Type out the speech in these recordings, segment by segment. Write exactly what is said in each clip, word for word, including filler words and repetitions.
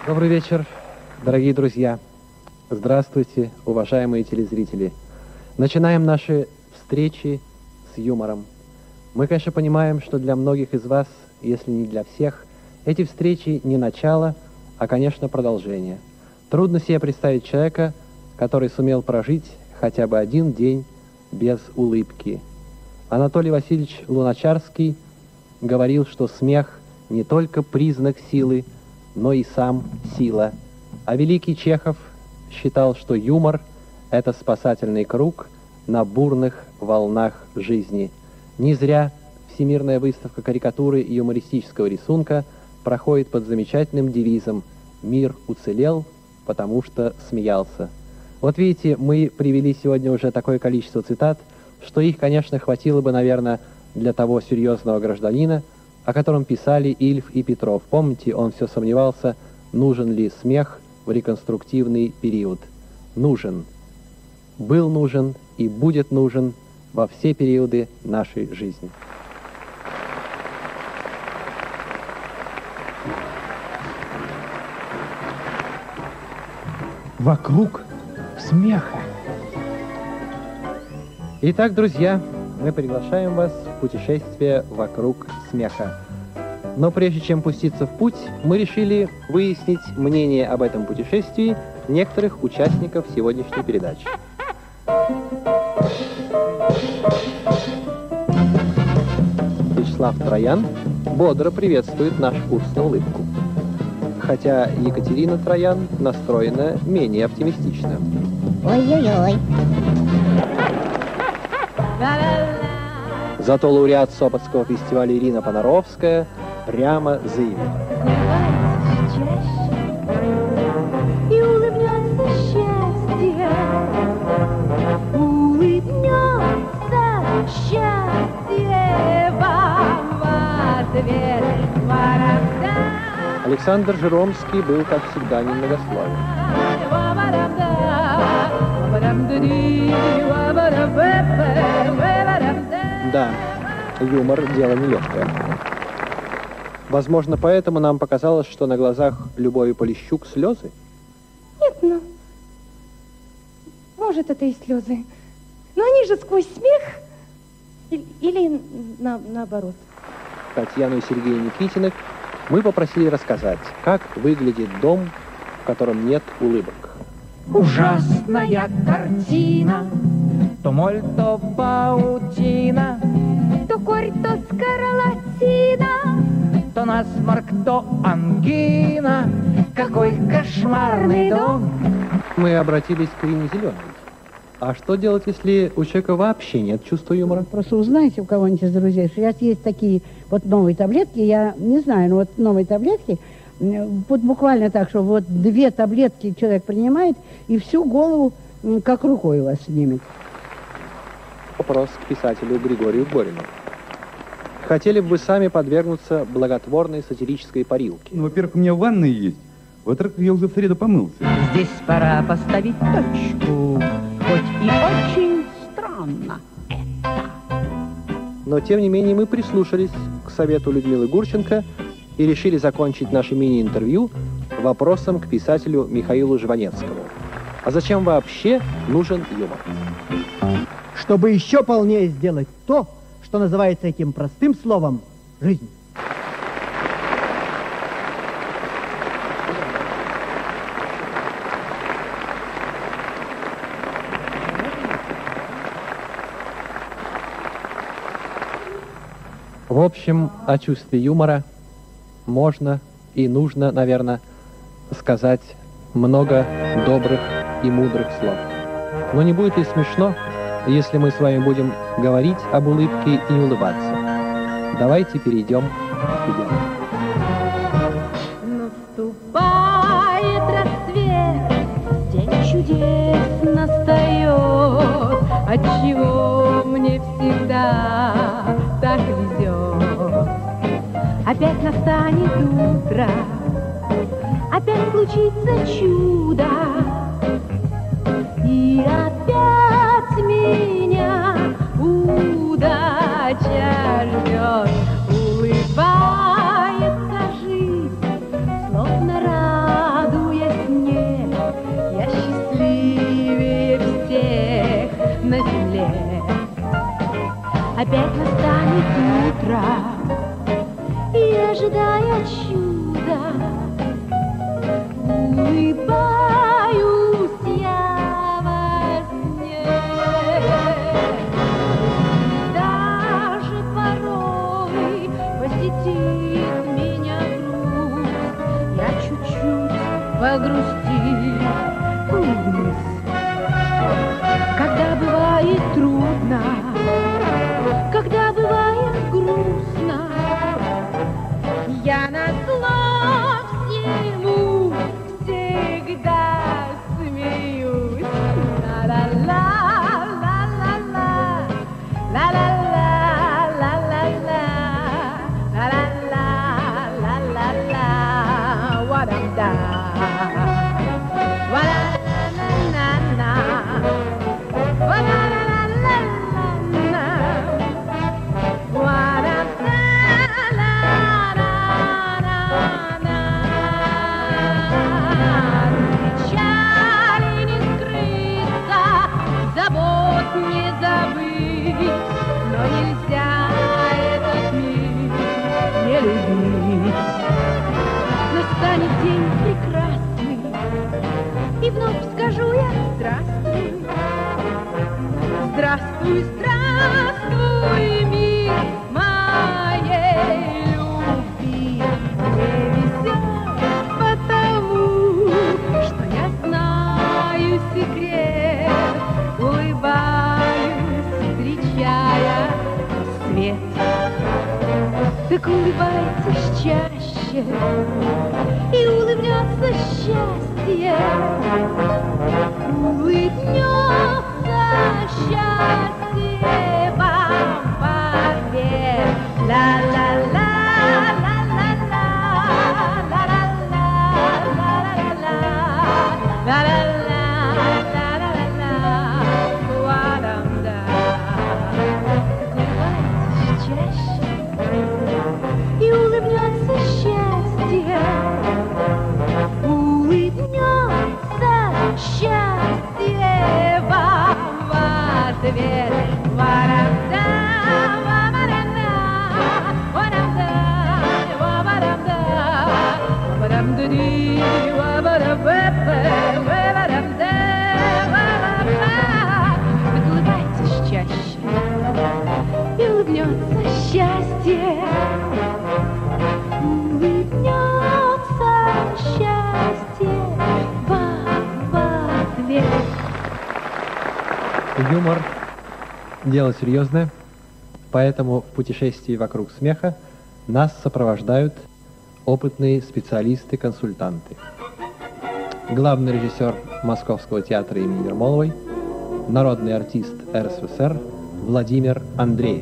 Добрый вечер, дорогие друзья. Здравствуйте, уважаемые телезрители. Начинаем наши встречи с юмором. Мы, конечно, понимаем, что для многих из вас, если не для всех, эти встречи не начало, а, конечно, продолжение. Трудно себе представить человека, который сумел прожить хотя бы один день без улыбки. Анатолий Васильевич Луначарский говорил, что смех не только признак силы, но и сам сила. А великий Чехов считал, что юмор – это спасательный круг на бурных волнах жизни. Не зря Всемирная выставка карикатуры и юмористического рисунка проходит под замечательным девизом «Мир уцелел, потому что смеялся». Вот видите, мы привели сегодня уже такое количество цитат, что их, конечно, хватило бы, наверное, для того серьезного гражданина, о котором писали Ильф и Петров. Помните, он все сомневался, нужен ли смех в реконструктивный период. Нужен. Был нужен и будет нужен во все периоды нашей жизни. Вокруг смеха. Итак, друзья, мы приглашаем вас в путешествие вокруг смеха. Но прежде чем пуститься в путь, мы решили выяснить мнение об этом путешествии некоторых участников сегодняшней передачи. Вячеслав Троян бодро приветствует наш курс на улыбку. Хотя Екатерина Троян настроена менее оптимистично. Ой-ой-ой. Зато лауреат Сопотского фестиваля Ирина Понаровская прямо заявила. И улыбнется счастье, улыбнется счастье вам в ответ. Александр Жиромский был, как всегда, немногословен. Да, юмор – дело нелегкое. Возможно, поэтому нам показалось, что на глазах Любови Полищук слезы. Нет, ну, может, это и слезы. Но они же сквозь смех или, или на, наоборот. Татьяну и Сергея Никитиных мы попросили рассказать, как выглядит дом, в котором нет улыбок. Ужасная картина, то моль, то паутина, То корь, то скарлатина, то насморк, то ангина. Какой кошмарный дом. Мы обратились к Ирине Зеленой. А что делать, если у человека вообще нет чувства юмора? Просто узнаете у кого-нибудь из друзей, что сейчас есть такие вот новые таблетки, я не знаю, но вот новые таблетки, вот буквально так, что вот две таблетки человек принимает, и всю голову как рукой у вас снимет. Вопрос к писателю Григорию Горину. Хотели бы вы сами подвергнуться благотворной сатирической парилке? Ну, во-первых, у меня ванная есть. Во-вторых, я уже в среду помылся. Здесь пора поставить точку, хоть и очень странно это. Но, тем не менее, мы прислушались к совету Людмилы Гурченко и решили закончить наше мини-интервью вопросом к писателю Михаилу Жванецкому. А зачем вообще нужен юмор? Чтобы еще полнее сделать то, что называется этим простым словом «жизнь». В общем, о чувстве юмора можно и нужно, наверное, сказать много добрых и мудрых слов. Но не будет ли смешно, если мы с вами будем говорить об улыбке и не улыбаться? Давайте перейдем к делу. Наступает рассвет, день чудес настает, отчего мне всегда так везет. Опять настанет утро, опять случится чудо, и опять меня удача ждет. Улыбается жизнь, словно вот настанет утро, и, ожидая чуда, улыбаюсь я во сне. Даже порой посетит меня грусть, я чуть-чуть погрустив, улыбнусь. Когда бывает трудно, когда бывает грустно, я назло всему всегда смеюсь. Ла-ла-ла, ла-ла-ла, ла-ла-ла, ла-ла-ла, ла-ла-ла, ла-ла-ла, what-am-da, what-a-на-на-на-на, what-a-la-la-la-la-la, what-a-la-la-la-la. Печали не скрыться, забот не забыть, но нельзя этот мир не любить. Настанет день прекрасный, и вновь скажу я здравствуй. Здравствуй, здравствуй, мир моей любви. Мне везет потому, что я знаю секрет, улыбаюсь, встречая свет. Так улыбайтесь чаще, и улыбнется счастье, улыбнется счастье вам в ответ. Ла-ла-ла, ла-ла-ла, ла-ла-ла, ла-ла-ла, ла-ла-ла, ла-ла-ла, what-am-da. Улыбайтесь чаще, и улыбнется счастье, улыбнется счастье вам в ответ. What-am-da, what-am-da, what-am-da, what-am-da, what-am-da-dee, what-am-da-ba-ba, what-am-da, what-am-da. Так улыбайтесь чаще, и улыбнется счастье, улыбнется счастье вам в ответ. Юмор – дело серьезное, поэтому в путешествии вокруг смеха нас сопровождают опытные специалисты-консультанты. Главный режиссер Московского театра имени Ермоловой, народный артист эр эс эс эр Владимир Андреев.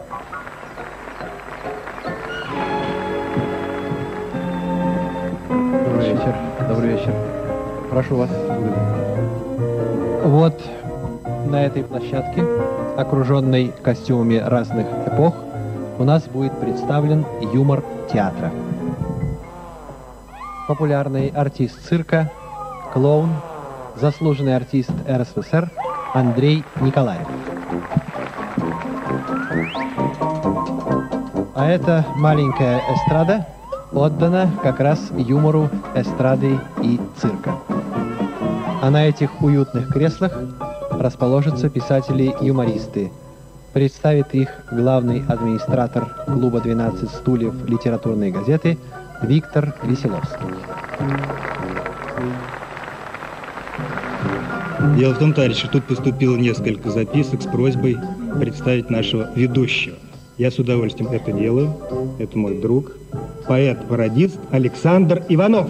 Добрый вечер. Добрый вечер. Прошу вас. Вот на этой площадке, окруженной костюмами разных эпох, у нас будет представлен юмор театра. Популярный артист цирка, клоун, заслуженный артист эр эс эс эр Андрей Николаев. А эта маленькая эстрада отдана как раз юмору эстрады и цирка. А на этих уютных креслах расположатся писатели-юмористы. Представит их главный администратор клуба «двенадцать стульев» литературной газеты Виктор Веселовский. Дело в том, товарищи, что тут поступило несколько записок с просьбой представить нашего ведущего. Я с удовольствием это делаю. Это мой друг, поэт-пародист Александр Иванов.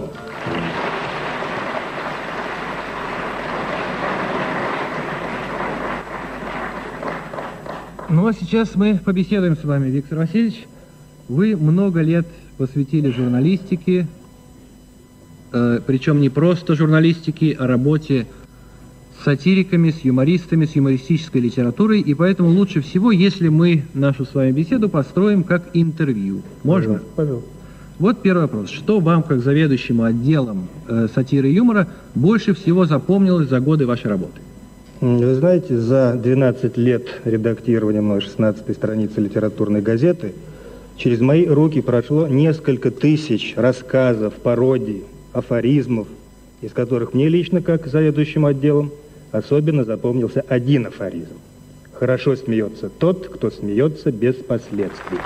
Ну а сейчас мы побеседуем с вами, Виктор Васильевич. Вы много лет посвятили журналистике, э, причем не просто журналистике, а работе с сатириками, с юмористами, с юмористической литературой, и поэтому лучше всего, если мы нашу с вами беседу построим как интервью. Можно? Пожалуйста. Вот первый вопрос. Что вам, как заведующему отделом э, сатиры и юмора, больше всего запомнилось за годы вашей работы? Вы знаете, за двенадцать лет редактирования мной шестнадцатой страницы литературной газеты через мои руки прошло несколько тысяч рассказов, пародий, афоризмов, из которых мне лично, как заведующему отделом, особенно запомнился один афоризм. Хорошо смеется тот, кто смеется без последствий.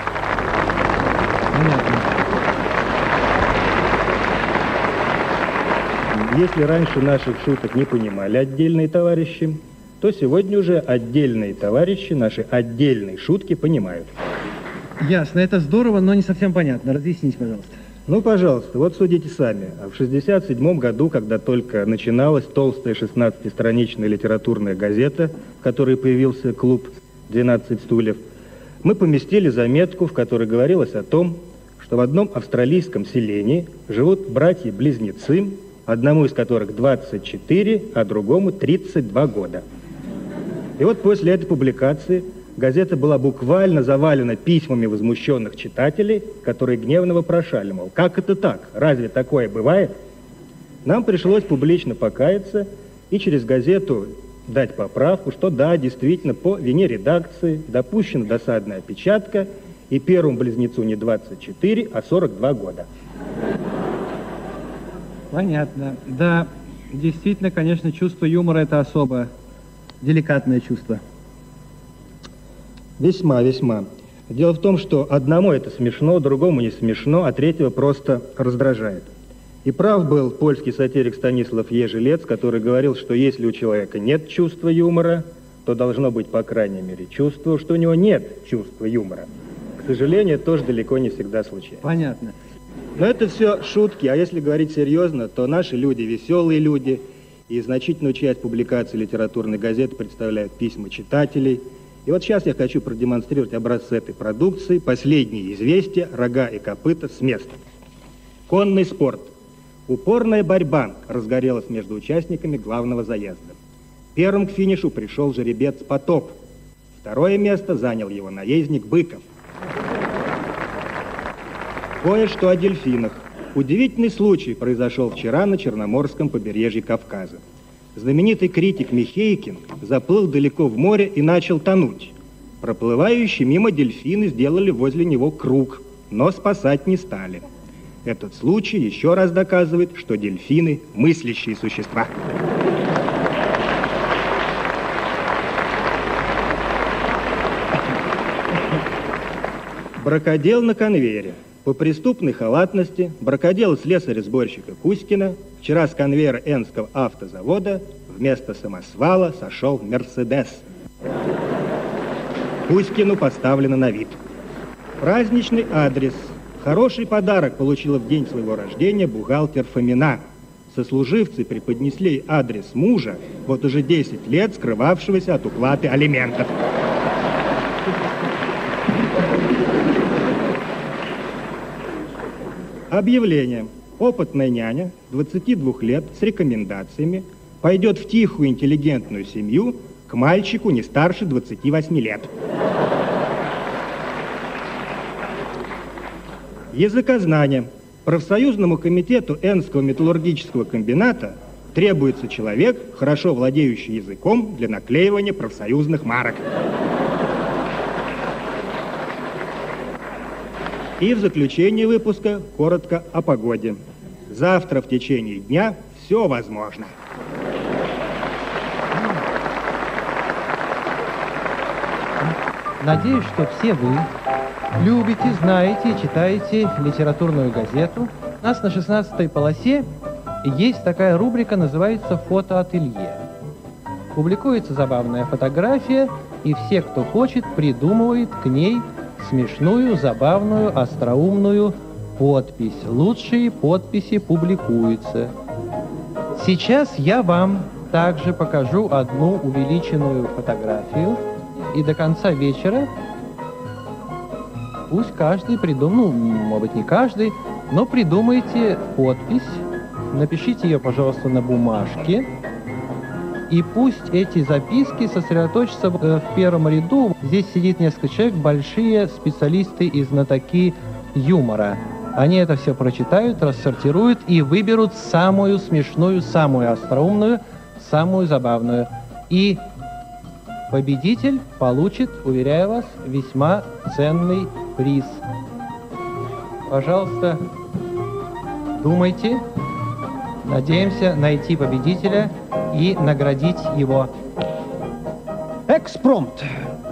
Если раньше наших шуток не понимали отдельные товарищи, то сегодня уже отдельные товарищи наши отдельные шутки понимают. Ясно, это здорово, но не совсем понятно. Разъясните, пожалуйста. Ну, пожалуйста, вот судите сами. В шестьдесят седьмом году, когда только начиналась толстая шестнадцатистраничная литературная газета, в которой появился клуб «двенадцать стульев», мы поместили заметку, в которой говорилось о том, что в одном австралийском селении живут братья-близнецы, одному из которых двадцать четыре, а другому тридцать два года. И вот после этой публикации газета была буквально завалена письмами возмущенных читателей, которые гневно вопрошали, мол, как это так? Разве такое бывает? Нам пришлось публично покаяться и через газету дать поправку, что да, действительно, по вине редакции допущена досадная опечатка, и первому близнецу не двадцать четыре, а сорок два года. Понятно. Да, действительно, конечно, чувство юмора – это особо деликатное чувство. Весьма, весьма. Дело в том, что одному это смешно, другому не смешно, а третьего просто раздражает. И прав был польский сатирик Станислав Ежелец, который говорил, что если у человека нет чувства юмора, то должно быть, по крайней мере, чувство, что у него нет чувства юмора. К сожалению, это тоже далеко не всегда случается. Понятно. Но это все шутки, а если говорить серьезно, то наши люди веселые люди, и значительную часть публикаций литературной газеты представляют письма читателей. И вот сейчас я хочу продемонстрировать образцы этой продукции, последние известия, рога и копыта с места. Конный спорт. Упорная борьба разгорелась между участниками главного заезда. Первым к финишу пришел жеребец Потоп. Второе место занял его наездник Быков. Кое-что о дельфинах. Удивительный случай произошел вчера на Черноморском побережье Кавказа. Знаменитый критик Михейкин заплыл далеко в море и начал тонуть. Проплывающие мимо дельфины сделали возле него круг, но спасать не стали. Этот случай еще раз доказывает, что дельфины – мыслящие существа. Бракодел на конвейере. По преступной халатности бракодел слесаря-сборщика Кузькина вчера с конвейера Энского автозавода вместо самосвала сошел «Мерседес». Кузькину поставлено на вид. Праздничный адрес. Хороший подарок получила в день своего рождения бухгалтер Фомина. Сослуживцы преподнесли адрес мужа, вот уже десять лет скрывавшегося от уплаты алиментов. Объявление. Опытная няня, двадцати двух лет, с рекомендациями, пойдет в тихую интеллигентную семью к мальчику не старше двадцати восьми лет. Языкознание. Профсоюзному комитету Энского металлургического комбината требуется человек, хорошо владеющий языком для наклеивания профсоюзных марок. И в заключение выпуска коротко о погоде. Завтра в течение дня все возможно. Надеюсь, что все вы любите, знаете и читаете литературную газету. У нас на шестнадцатой полосе есть такая рубрика, называется «Фотоателье». Публикуется забавная фотография, и все, кто хочет, придумывает к ней смешную, забавную, остроумную подпись. Лучшие подписи публикуются. Сейчас я вам также покажу одну увеличенную фотографию, и до конца вечера пусть каждый придумает, ну, может быть, не каждый, но придумайте подпись, напишите ее, пожалуйста, на бумажке, и пусть эти записки сосредоточатся в первом ряду. Здесь сидит несколько человек, большие специалисты и знатоки юмора. Они это все прочитают, рассортируют и выберут самую смешную, самую остроумную, самую забавную. И победитель получит, уверяю вас, весьма ценный приз. Пожалуйста, думайте. Надеемся найти победителя и наградить его. Экспромт.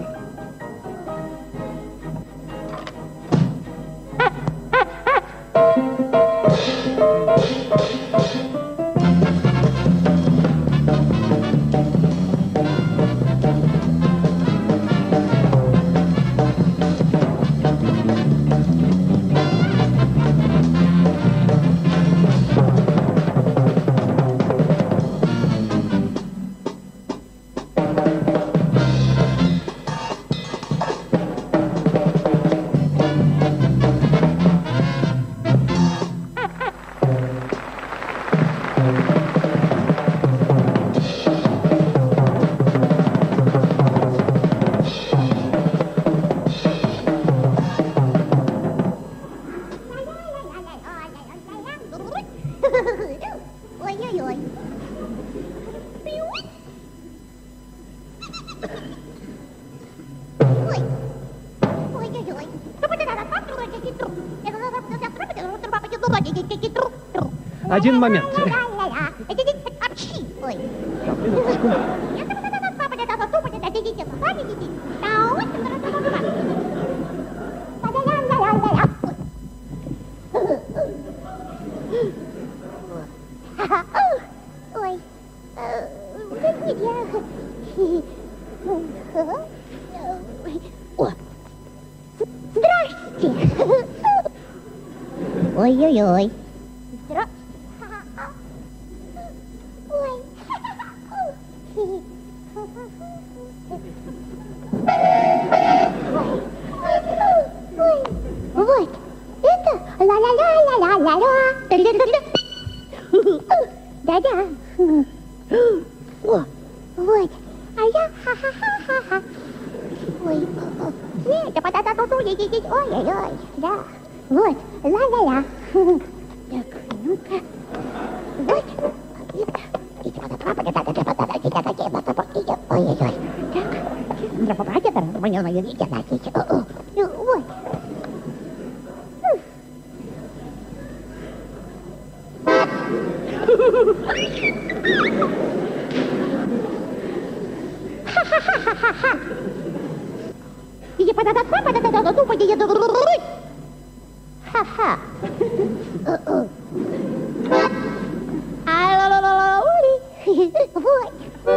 Ой-ой-ой. Ой. Ой-ой-ой. Один момент. Ой. Ой, нет, я... О, здрасте! Ой-ой-ой. Здрасте. Ой. Ой, вот, это ла-ла-ла-ла-ла-ла-ла. Да-да. О, вот. А я ха-ха-ха-ха-ха. Ой, нет, а потом ой-ой-ой, да. Вот, ла-ла-ла. Так, ну-ка. Вот. Ой-ой-ой. Так. Вот. Ха-ха-ха-ха-ха. Ха-ха. Вот.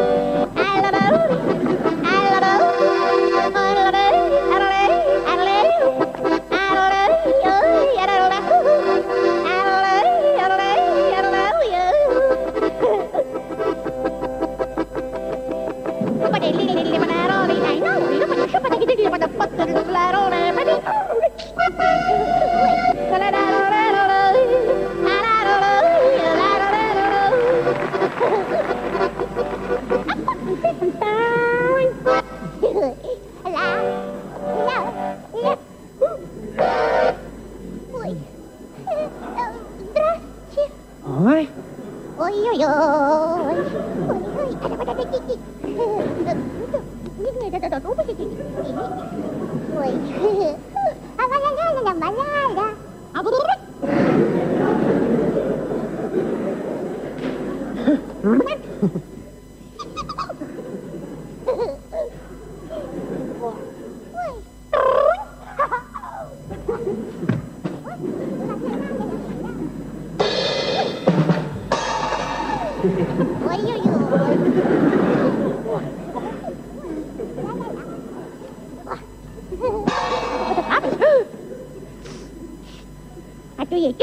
Ой, здравствуйте. Ой. Ой-ой-ой. Ой. А ла-ла-ла-ла-ла-ла-ла. А то я...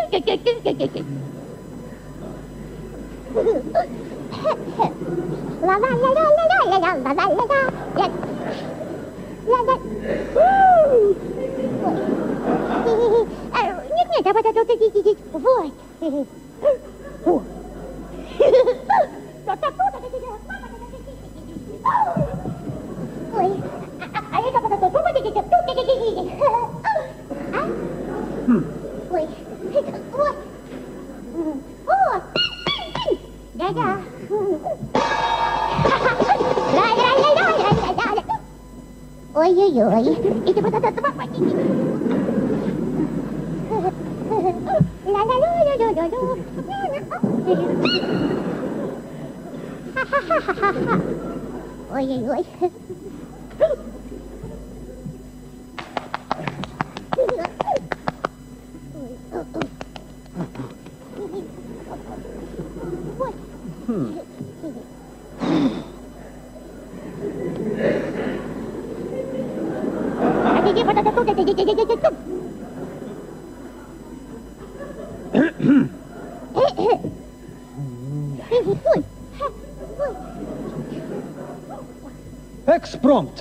Ла-ла-ла-ла-ла-ла-ла-ла-ла-ла-ла. Ла-ла. Нет-нет, а вот это вот. Вот. Ой, а это вот это Ой, вот. О, да-да. Ой-ой-ой. Иди вот это два пакетика. Ла-ла-ла-ла-ла-ла-ла. Ха-ха-ха-ха-ха. Ой-ой-ой. Экспромт.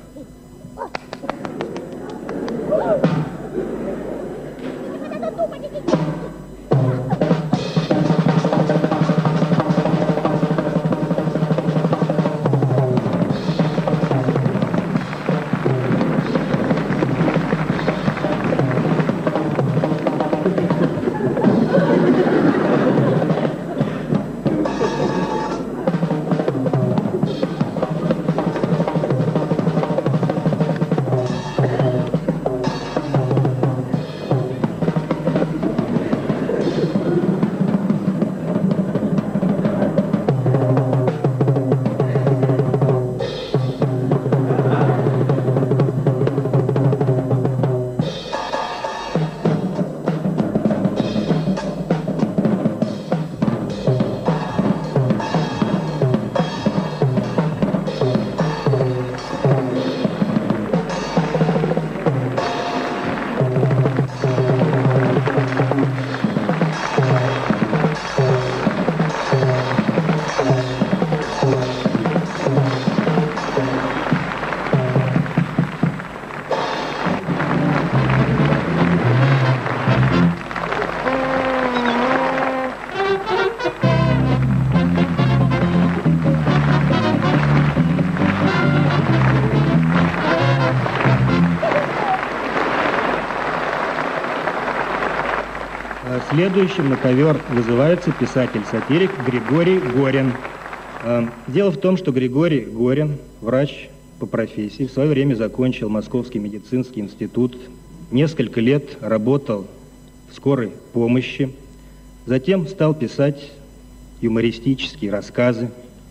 Следующим на ковер вызывается писатель-сатирик Григорий Горин. Дело в том, что Григорий Горин, врач по профессии, в свое время закончил Московский медицинский институт, несколько лет работал в скорой помощи, затем стал писать юмористические рассказы,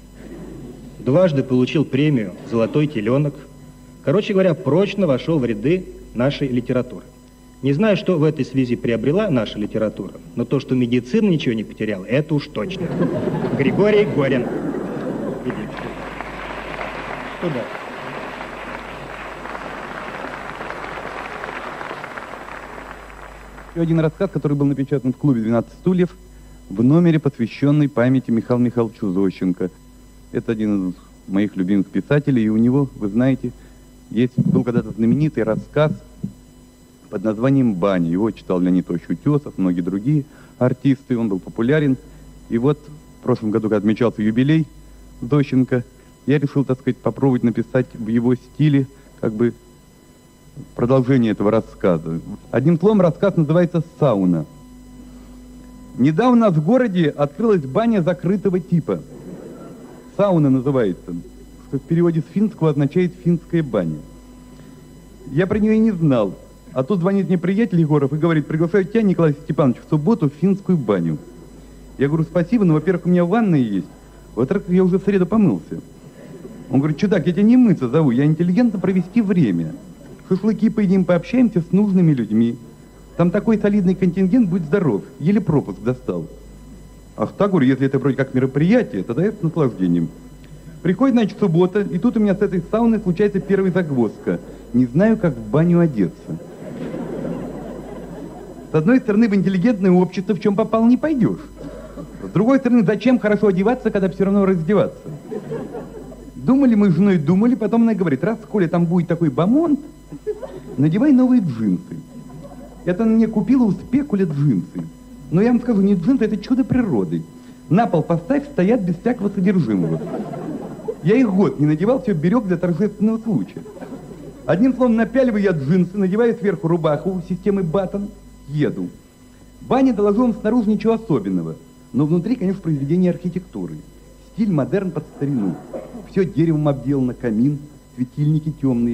дважды получил премию «Золотой теленок». Короче говоря, прочно вошел в ряды нашей литературы. Не знаю, что в этой связи приобрела наша литература, но то, что медицина ничего не потеряла, это уж точно. Григорий Горин. Иди. Туда. Еще один рассказ, который был напечатан в клубе «двенадцать стульев» в номере, посвященный памяти Михаила Михайловича Зощенко. Это один из моих любимых писателей, и у него, вы знаете, есть, был когда-то знаменитый рассказ под названием «Баня». Его читал Леонид Ильич Утесов, многие другие артисты, он был популярен. И вот в прошлом году, когда отмечался юбилей Зощенко, я решил, так сказать, попробовать написать в его стиле как бы продолжение этого рассказа. Одним словом, рассказ называется «Сауна». Недавно в городе открылась баня закрытого типа. Сауна называется, что в переводе с финского означает «финская баня». Я про нее и не знал. А тут звонит мне приятель Егоров и говорит: приглашаю тебя, Николай Степанович, в субботу в финскую баню. Я говорю: спасибо, но, во-первых, у меня ванная есть. Во-вторых, я уже в среду помылся. Он говорит: чудак, я тебя не мыться зову, я интеллигентно провести время. Шашлыки поедим, пообщаемся с нужными людьми. Там такой солидный контингент, будь здоров. Еле пропуск достал. Ах так, говорю, если это вроде как мероприятие, тогда это с наслаждением. Приходит, значит, суббота, и тут у меня с этой сауны случается первая загвоздка. Не знаю, как в баню одеться. С одной стороны, в интеллигентное общество в чем попал не пойдешь. С другой стороны, зачем хорошо одеваться, когда все равно раздеваться? Думали мы с женой, думали, потом она говорит: раз, Коля, там будет такой бомонд, надевай новые джинсы. Это она мне купила у спекуля джинсы. Но я вам скажу, не джинсы, это чудо природы. На пол поставь, стоят без всякого содержимого. Я их год не надевал, все берег для торжественного случая. Одним словом, напяливаю я джинсы, надеваю сверху рубаху системы Баттон, еду. Баня, доложу вам, снаружи ничего особенного, но внутри, конечно, произведение архитектуры. Стиль модерн под старину. Все деревом обделано, камин, светильники темные.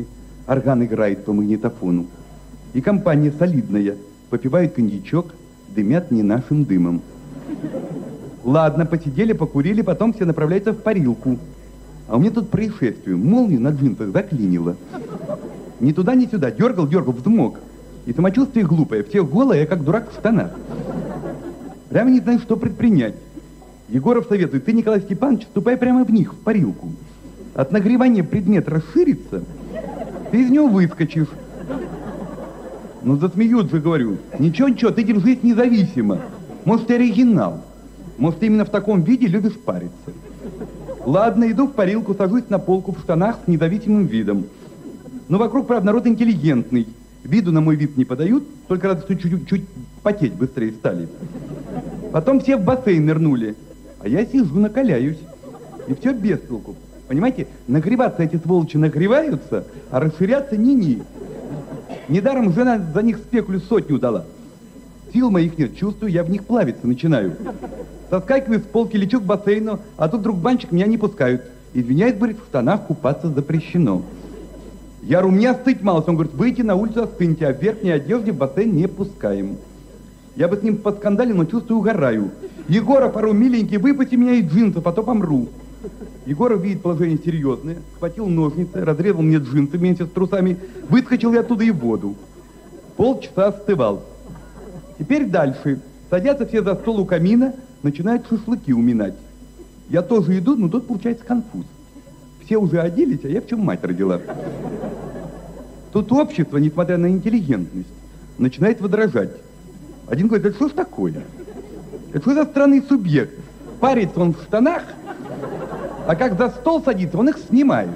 орган играет по магнитофону. И компания солидная, попивают коньячок, дымят не нашим дымом. Ладно, посидели, покурили, потом все направляются в парилку. А у меня тут происшествие. Молнию на джинсах заклинило. Ни туда, ни сюда. Дергал, дергал, взмок. И самочувствие глупое. Все голое, я как дурак в штанах. Прямо не знаю, что предпринять. Егоров советует, ты, Николай Степанович, ступай прямо в них, в парилку. От нагревания предмет расширится, ты из него выскочишь. Ну, засмеют же, говорю. Ничего, ничего, ты держись независимо. Может, ты оригинал. Может, ты именно в таком виде любишь париться. Ладно, иду в парилку, сажусь на полку в штанах с независимым видом. Но вокруг, правда, народ интеллигентный. Виду на мой вид не подают, только разве что чуть-чуть потеть быстрее стали. Потом все в бассейн нырнули, а я сижу, накаляюсь. И все без толку. Понимаете, нагреваться эти сволочи нагреваются, а расширяться ни-ни. Недаром жена за них спекулю сотню дала. Сил моих нет, чувствую, я в них плавиться начинаю. Соскакиваю с полки, лечу к бассейну, а тут вдруг банчик меня не пускают. Извиняюсь, говорит, в штанах купаться запрещено. Я говорю, у меня стыть мало. Он говорит, выйти на улицу, остыньте, а в верхней одежде в бассейн не пускаем. Я бы с ним поскандалил, но чувствую, угораю. Егоров, ору, миленький, выпусти меня из джинсов, а то помру. Егоров видит положение серьезное, схватил ножницы, разрезал мне джинсы вместе с трусами, выскочил я оттуда и в воду. Полчаса остывал. Теперь дальше. Садятся все за стол у камина, начинают шашлыки уминать. Я тоже иду, но тут получается конфуз. Все уже оделись, а я в чем мать родила. Тут общество, несмотря на интеллигентность, начинает возражать. Один говорит, это что ж такое? Это что за странный субъект? Парится он в штанах, а как за стол садится, он их снимает.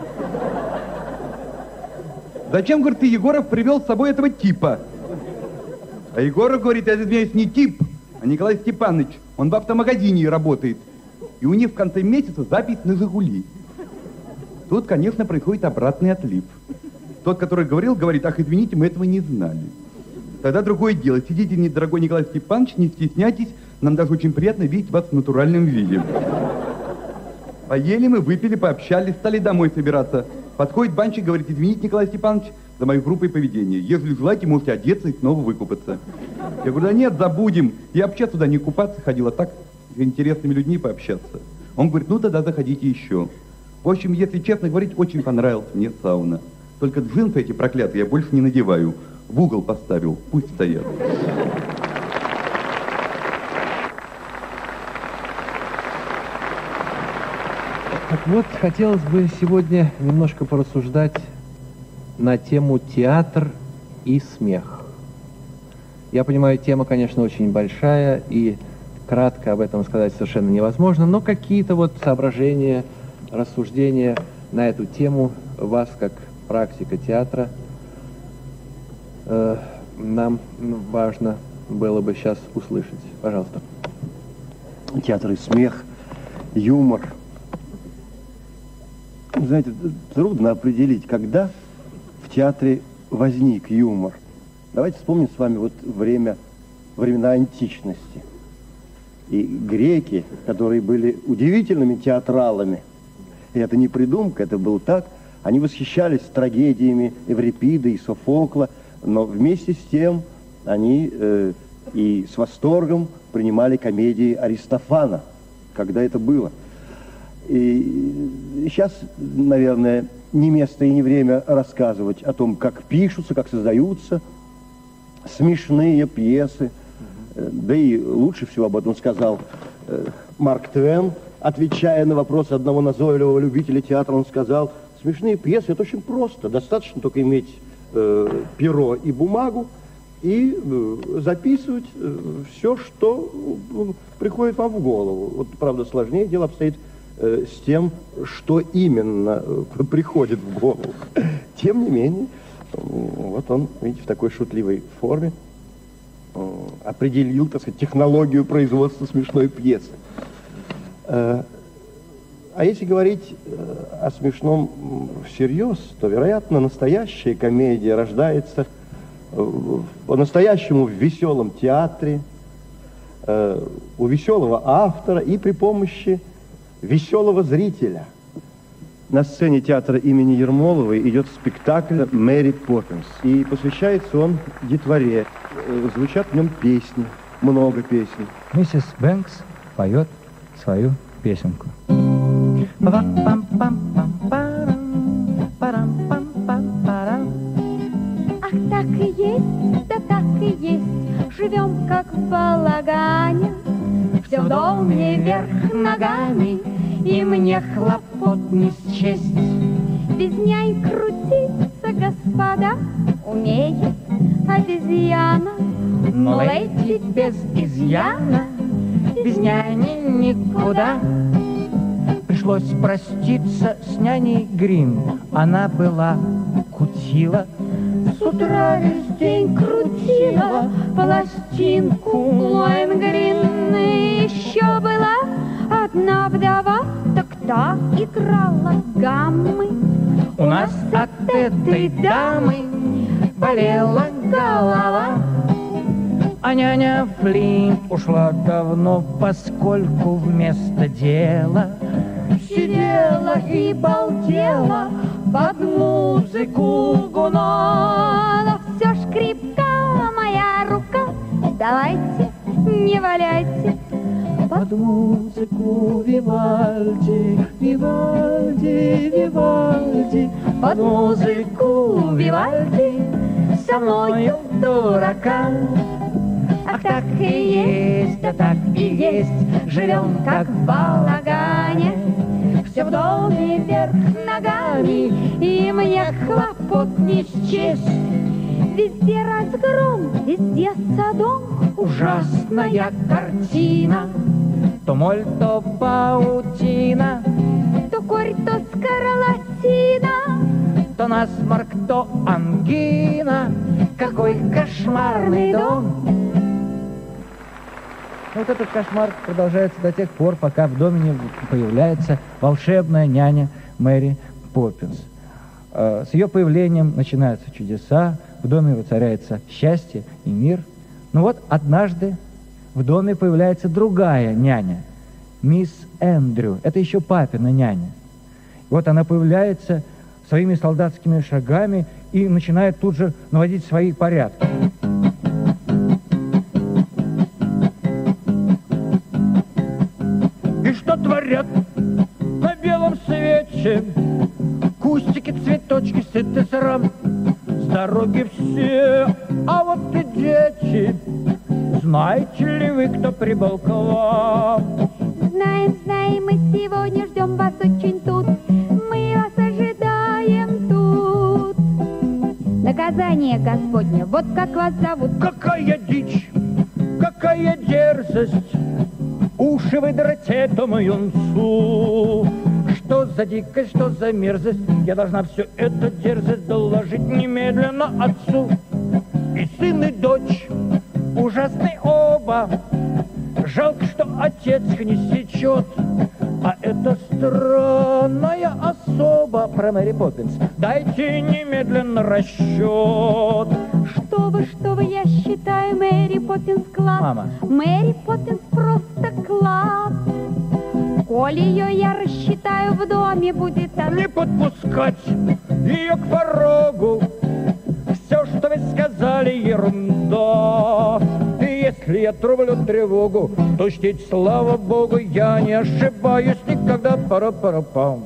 Зачем, говорит, ты, Егоров, привел с собой этого типа? А Егоров говорит, я извиняюсь, не тип, а Николай Степанович. Он в автомагазине работает. И у них в конце месяца запись на «Жигули». Тут, конечно, происходит обратный отлив. Тот, который говорил, говорит, ах, извините, мы этого не знали. Тогда другое дело. Сидите, недорогой Николай Степанович, не стесняйтесь, нам даже очень приятно видеть вас в натуральном виде. Поели мы, выпили, пообщались, стали домой собираться. Подходит банщик, говорит, извините, Николай Степанович, за мою грубое поведение. Если желаете, можете одеться и снова выкупаться. Я говорю, да нет, забудем. Я вообще туда не купаться ходила, так с интересными людьми пообщаться. Он говорит, ну тогда заходите еще. В общем, если честно говорить, очень понравилась мне сауна. Только джинсы эти проклятые я больше не надеваю. В угол поставил, пусть стоят. Так вот, хотелось бы сегодня немножко порассуждать на тему театр и смех. Я понимаю, тема, конечно, очень большая, и кратко об этом сказать совершенно невозможно, но какие-то вот соображения, рассуждения на эту тему вас, как практика театра, э, нам важно было бы сейчас услышать. Пожалуйста. Театр и смех, юмор. Знаете, трудно определить, когда в театре возник юмор. Давайте вспомним с вами вот время, времена античности. И греки, которые были удивительными театралами, и это не придумка, это было так, они восхищались трагедиями Эврипида и Софокла, но вместе с тем они э, и с восторгом принимали комедии Аристофана, когда это было. И сейчас, наверное, не место и не время рассказывать о том, как пишутся, как создаются смешные пьесы. Да и лучше всего об этом сказал э, Марк Твен, отвечая на вопрос одного назойливого любителя театра, он сказал, смешные пьесы это очень просто, достаточно только иметь э, перо и бумагу и э, записывать э, все, что э, приходит вам в голову. Вот, правда, сложнее дело обстоит э, с тем, что именно э, приходит в голову. Тем не менее, э, вот он, видите, в такой шутливой форме э, определил, так сказать, технологию производства смешной пьесы. Э, а если говорить э, о смешном всерьез, то, вероятно, настоящая комедия рождается по-настоящему в веселом театре, э, у веселого автора и при помощи веселого зрителя. на сцене театра имени Ермоловой идет спектакль «Мэри Поппинс». И посвящается он детворе. Э, Звучат в нем песни, много песен. Миссис Бэнкс поет свою песенку. Ах, так и есть, да так и есть, живем как в балагане. Все в доме вверх ногами, И мне хлопот не счесть. без нянь крутиться, господа, умеет обезьяна. Но леди без изъяна, без няни никуда. Пришлось проститься с няней Грин. Она была кутила. С утра весь день крутила пластинку Лоэнгрин. И еще была одна вдова, так та играла гаммы. У нас от этой дамы болела голова. А няня Флинт ушла давно, поскольку вместо дела Сидела и балдела под музыку Гуно. Все шкрипка моя рука, давайте, не валяйте. под музыку Вивальди, Вивальди, Вивальди, под музыку Вивальди, со мною дурака. Ах, так и есть, да так и есть, живем как в балагане. Все в доме вверх ногами, и мне хлопот не счесть. Везде разгром, везде садом, Ужасная картина, то моль, то паутина, то корь, то скарлатина. то насморк, то ангина. Какой кошмарный дом! Вот этот кошмар продолжается до тех пор, пока в доме не появляется волшебная няня Мэри Поппинс. С ее появлением начинаются чудеса, в доме воцаряется счастье и мир. Но вот однажды в доме появляется другая няня, мисс Эндрю. Это еще папина няня. И вот она появляется своими солдатскими шагами и начинает тут же наводить свои порядки. И что творят на белом свете? Кустики, цветочки, сыты срам. С дороги все, а вот и дети. Знаете ли вы, кто прибыл к вам? Знаем, знаем, мы сегодня ждем вас очень тут. Мы вас ожидаем тут. Наказание Господне, вот как вас зовут. Какая дичь, какая дерзость, уши выдрать этому юнцу. Что за дикость, что за мерзость, я должна всю эту дерзость доложить немедленно отцу. И сын, и дочь ужасны оба, жалко, что отец их не сечет. А это странная особа про Мэри Поппинс. Дайте немедленно расчет. Что вы, что вы, я считаю Мэри Поппинс класс. Мама. Мэри Поппинс просто класс. Коли ее я рассчитаю в доме, будет она... Не подпускать ее к порогу. Все, что вы сказали, ерунда. И если я трублю тревогу, то чтить, слава Богу, я не ошибаюсь никогда. Пара-пара-пам.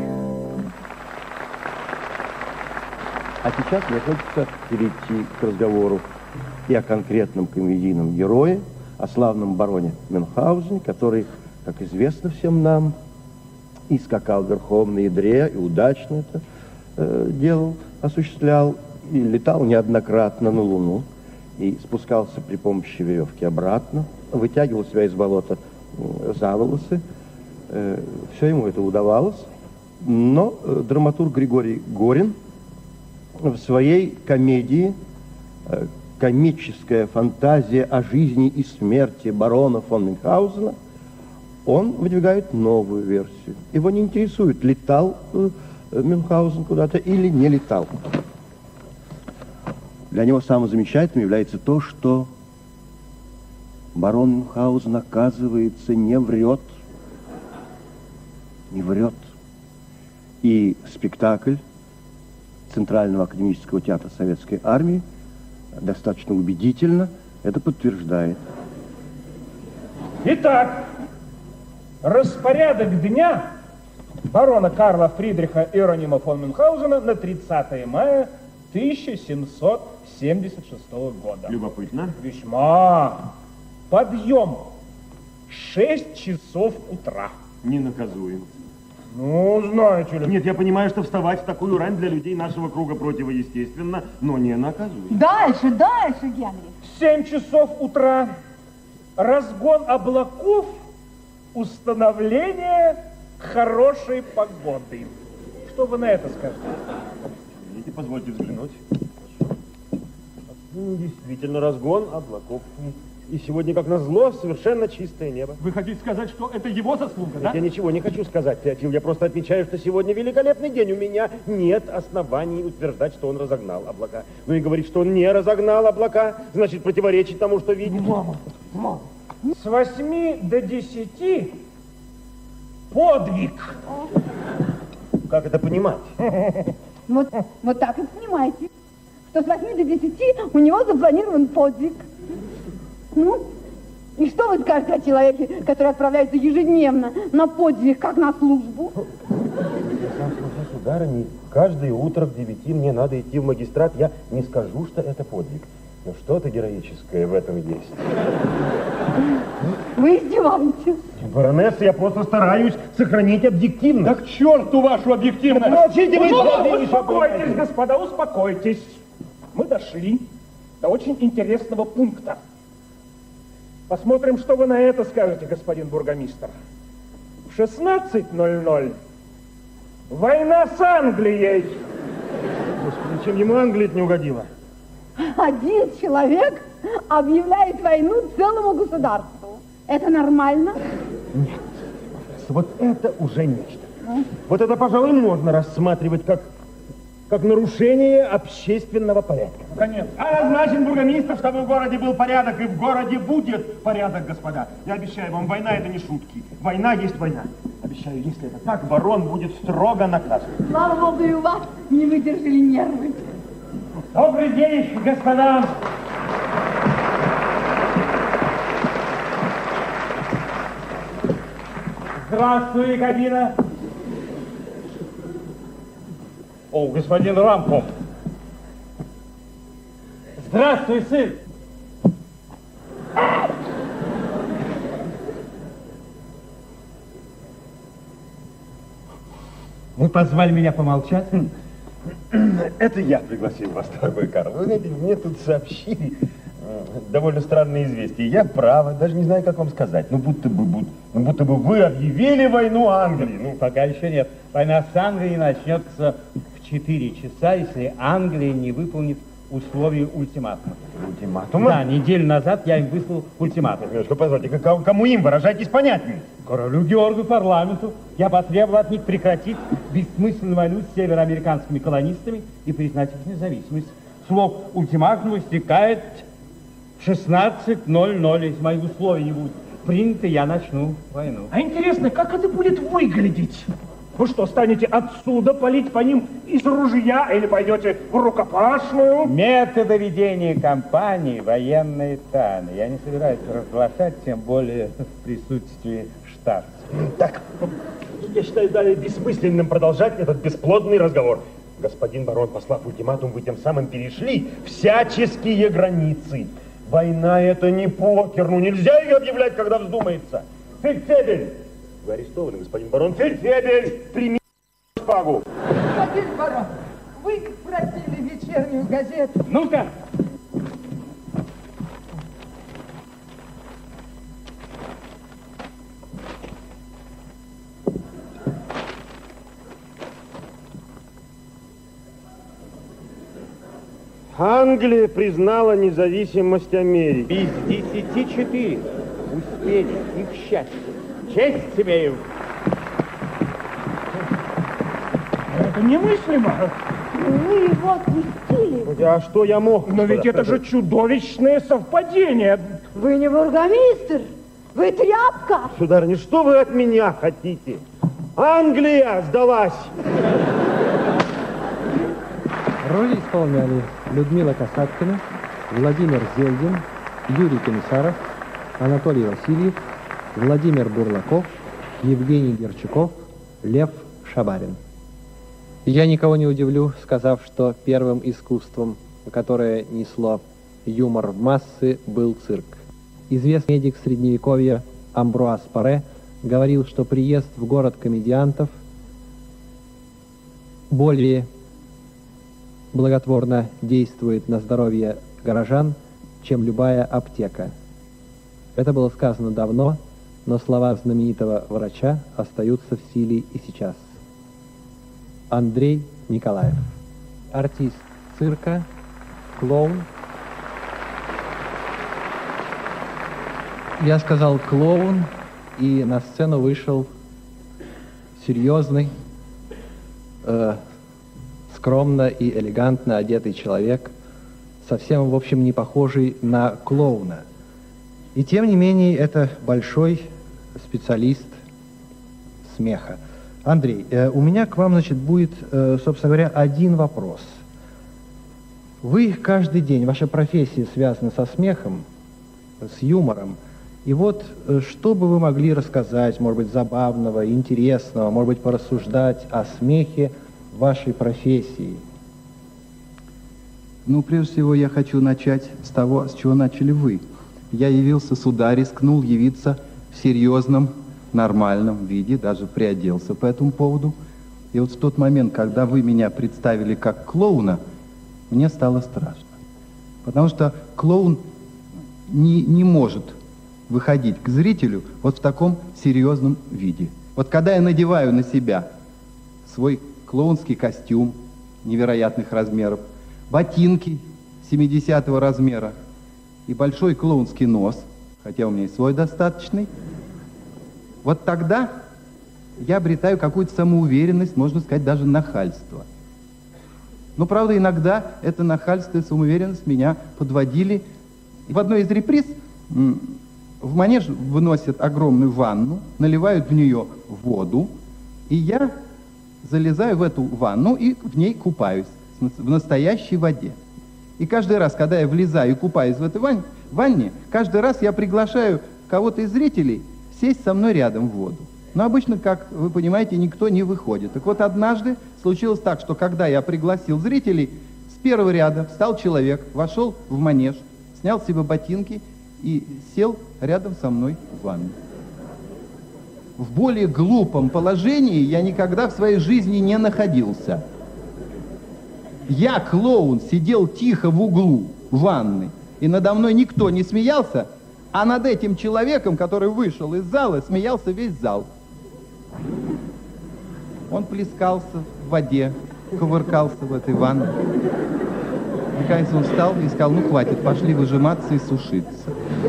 А сейчас мне хочется перейти к разговору и о конкретном комедийном герое, о славном бароне Мюнхгаузене, который, как известно всем нам, и скакал верхом на ядре, и удачно это э, делал, осуществлял, и летал неоднократно на Луну, и спускался при помощи веревки обратно, вытягивал себя из болота э, за волосы. Э, все ему это удавалось, но э, драматург Григорий Горин в своей комедии э, «Комическая фантазия о жизни и смерти барона фон Мюнхгаузена» он выдвигает новую версию. Его не интересует, летал э, Мюнхгаузен куда-то или не летал. Для него самым замечательным является то, что барон Мюнхгаузен, оказывается, не врет. Не врет. И спектакль Центрального академического театра Советской Армии достаточно убедительно это подтверждает. Итак, распорядок дня барона Карла Фридриха Иеронима фон Мюнхгаузена на тридцатое мая тысяча семьсот семьдесят шестого года. Любопытно. Весьма. Подъем. шесть часов утра. Ненаказуем. Ну, знаете ли. Нет, я понимаю, что вставать в такую рань для людей нашего круга противоестественно, но не наказуем. Дальше, дальше, Генри. семь часов утра. Разгон облаков. Установление хорошей погоды. Что вы на это скажете? Видите, позвольте взглянуть. Действительно, разгон облаков. И сегодня, как назло, совершенно чистое небо. Вы хотите сказать, что это его заслуга, да? Я ничего не хочу сказать, Теофил. Я просто отмечаю, что сегодня великолепный день. У меня нет оснований утверждать, что он разогнал облака. Ну и говорить, что он не разогнал облака, значит, противоречить тому, что видит. Мама, мама. С восьми до десяти подвиг. Как это понимать? Вот, вот так и понимаете, что с восьми до десяти у него запланирован подвиг. Ну, и что вы скажете о человеке, который отправляется ежедневно на подвиг, как на службу? Сударыня, каждое утро в девяти мне надо идти в магистрат. Я не скажу, что это подвиг. Но что-то героическое в этом есть. Вы издеваетесь. Баронесса, я просто стараюсь сохранить объективность. Да к черту вашу объективность! Молчите вы! Ну, успокойтесь, господа, успокойтесь. Мы дошли до очень интересного пункта. Посмотрим, что вы на это скажете, господин бургомистр. В шестнадцать ноль ноль война с Англией. Господи, чем ему Англия не угодила? Один человек объявляет войну целому государству. Это нормально? Нет. Вот это уже нечто. А? Вот это, пожалуй, можно рассматривать как, как нарушение общественного порядка. Конечно. А назначен бургомистр, чтобы в городе был порядок, и в городе будет порядок, господа. Я обещаю вам, война это не шутки. Война есть война. Обещаю, если это так, барон будет строго наказан. Слава Богу, и у вас не выдержали нервы. Добрый день, господа. Здравствуй, Екатерина. О, господин Рамков. Здравствуй, сын. Вы позвали меня помолчать? Это я пригласил вас, дорогой Карл. Вы знаете, мне тут сообщили довольно странное известие. Я право, даже не знаю, как вам сказать. Ну, будто бы, будто, ну, будто бы вы объявили войну Англии. Ну, пока еще нет. Война с Англией начнется в четыре часа, если Англия не выполнит условия ультиматума. Ультиматума? Да, неделю назад я им выслал ультиматум. Немножко позвольте, кому им? Выражайтесь понятнее. Королю Георгу, парламенту. Я потребовал от них прекратить бессмысленную войну с североамериканскими колонистами и признать их независимость. Срок ультиматума истекает в шестнадцать ноль ноль. Если мои условия не будут приняты, я начну войну. А интересно, как это будет выглядеть? Вы что, станете отсюда палить по ним из ружья или пойдете в рукопашную? Методы ведения кампании военные тайны. Я не собираюсь разглашать, тем более в присутствии штатских. Так, я считаю далее бессмысленным продолжать этот бесплодный разговор. Господин барон, послав ультиматум, вы тем самым перешли всяческие границы. Война это не покер, ну нельзя ее объявлять, когда вздумается. Фельдфебель! Вы арестованы, господин барон. Фельдфебель, прими шпагу. Господин барон, вы просили вечернюю газету. Ну-ка. Англия признала независимость Америки. Без десяти четыре. Успели, и к счастью. Честь имею. Это немыслимо. Вы его отпустили. А что я мог? Но ведь это же чудовищное совпадение. Вы не бургомистр, вы тряпка. Сударыня, что вы от меня хотите? Англия сдалась! Роли исполняли Людмила Касаткина, Владимир Зельдин, Юрий Комиссаров, Анатолий Васильев, Владимир Бурлаков, Евгений Герчуков, Лев Шабарин. Я никого не удивлю, сказав, что первым искусством, которое несло юмор в массы, был цирк. Известный медик Средневековья Амбруаз Паре говорил, что приезд в город комедиантов более благотворно действует на здоровье горожан, чем любая аптека. Это было сказано давно, но слова знаменитого врача остаются в силе и сейчас. Андрей Николаев. Артист цирка, клоун. Я сказал клоун, и на сцену вышел серьезный, э, скромно и элегантно одетый человек, совсем, в общем, не похожий на клоуна. И тем не менее, это большой специалист смеха. Андрей, э, у меня к вам, значит, будет, э, собственно говоря, один вопрос. Вы каждый день, ваша профессия связана со смехом, с юмором. И вот, э, что бы вы могли рассказать, может быть, забавного, интересного, может быть, порассуждать о смехе вашей профессии? Ну, прежде всего, я хочу начать с того, с чего начали вы. Я явился сюда, рискнул явиться в серьезном, нормальном виде, даже приоделся по этому поводу. И вот в тот момент, когда вы меня представили как клоуна, мне стало страшно. Потому что клоун не, не может выходить к зрителю вот в таком серьезном виде. Вот когда я надеваю на себя свой клоунский костюм невероятных размеров, ботинки семидесятого размера и большой клоунский нос, хотя у меня и свой достаточный, вот тогда я обретаю какую-то самоуверенность, можно сказать, даже нахальство. Но, правда, иногда это нахальство и самоуверенность меня подводили. В одной из реприз в манеж выносят огромную ванну, наливают в нее воду, и я залезаю в эту ванну и в ней купаюсь, в настоящей воде. И каждый раз, когда я влезаю и купаюсь в этой ванне, ванне, каждый раз я приглашаю кого-то из зрителей сесть со мной рядом в воду. Но обычно, как вы понимаете, никто не выходит. Так вот, однажды случилось так, что когда я пригласил зрителей, с первого ряда встал человек, вошел в манеж, снял с себя ботинки и сел рядом со мной в ванну. В более глупом положении я никогда в своей жизни не находился. Я, клоун, сидел тихо в углу ванны, и надо мной никто не смеялся, а над этим человеком, который вышел из зала, смеялся весь зал. Он плескался в воде, кувыркался в этой ванне. Наконец он встал и сказал: ну хватит, пошли выжиматься и сушиться.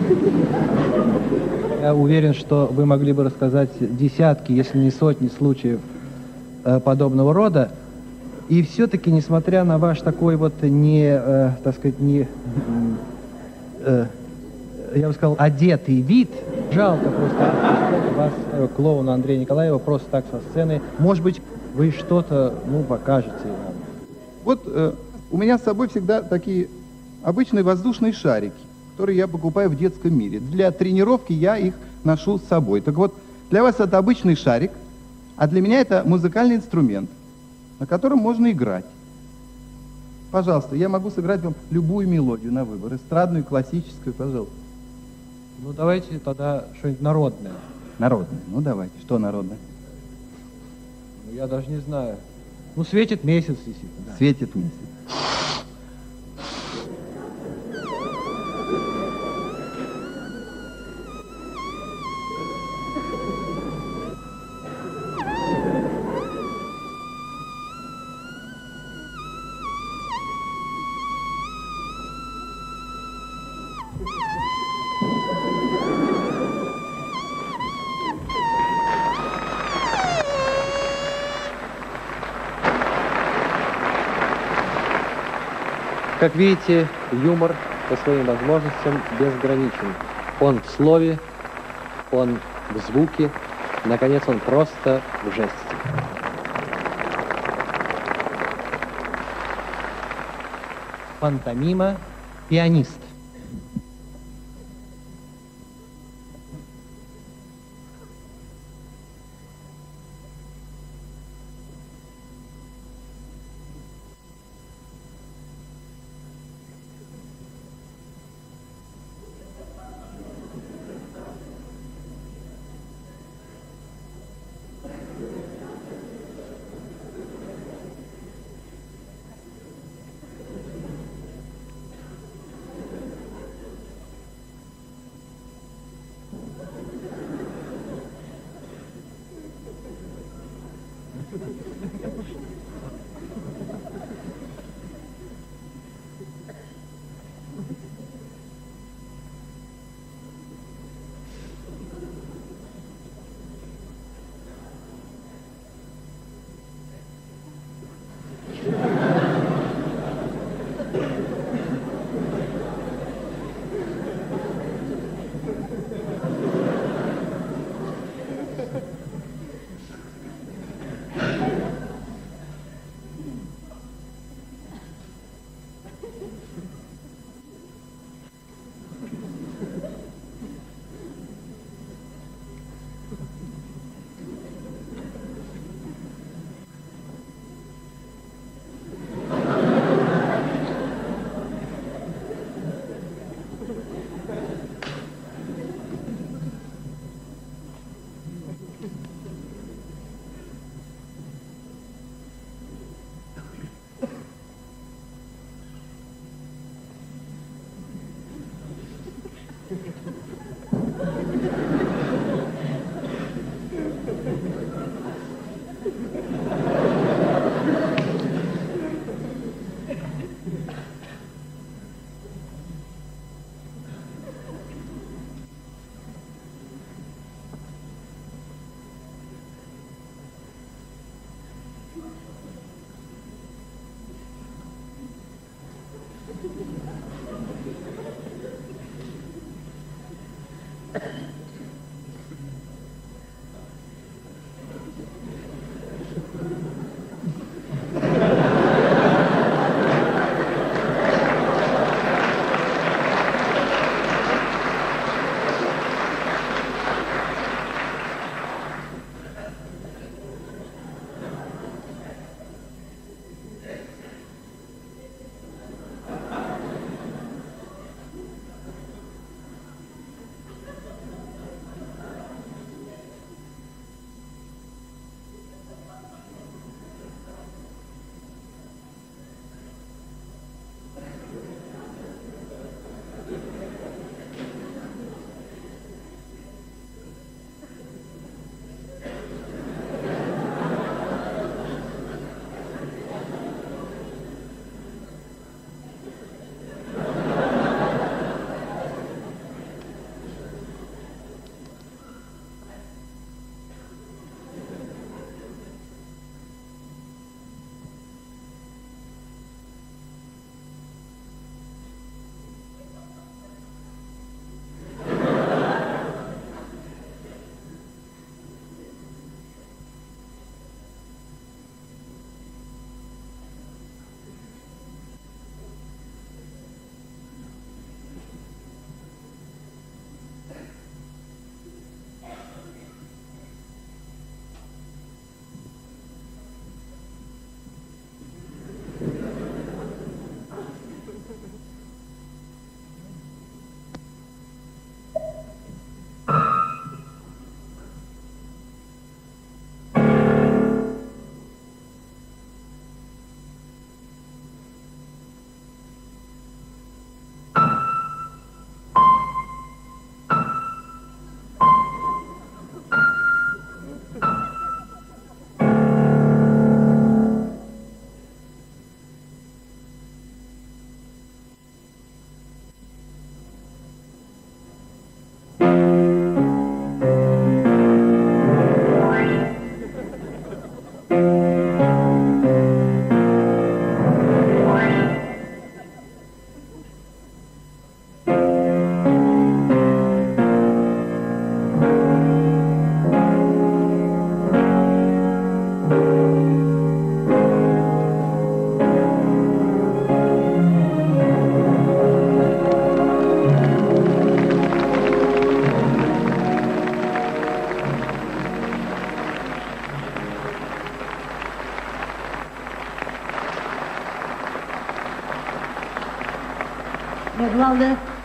Я уверен, что вы могли бы рассказать десятки, если не сотни случаев э, подобного рода. И все-таки, несмотря на ваш такой вот не, э, так сказать, не, э, я бы сказал, одетый вид, жалко просто вас, э, клоуна Андрея Николаева, просто так со сцены. Может быть, вы что-то, ну, покажете нам. Вот э, у меня с собой всегда такие обычные воздушные шарики, которые я покупаю в детском мире. Для тренировки я их ношу с собой. Так вот, для вас это обычный шарик, а для меня это музыкальный инструмент, на котором можно играть. Пожалуйста, я могу сыграть вам любую мелодию на выбор, эстрадную, классическую, пожалуйста. Ну, давайте тогда что-нибудь народное. Народное? Ну, давайте. Что народное? Ну, я даже не знаю. Ну, светит месяц, действительно. Да. Светит месяц. Как видите, юмор по своим возможностям безграничен. Он в слове, он в звуке, Наконец, он просто в жести. Пантомима «Пианист».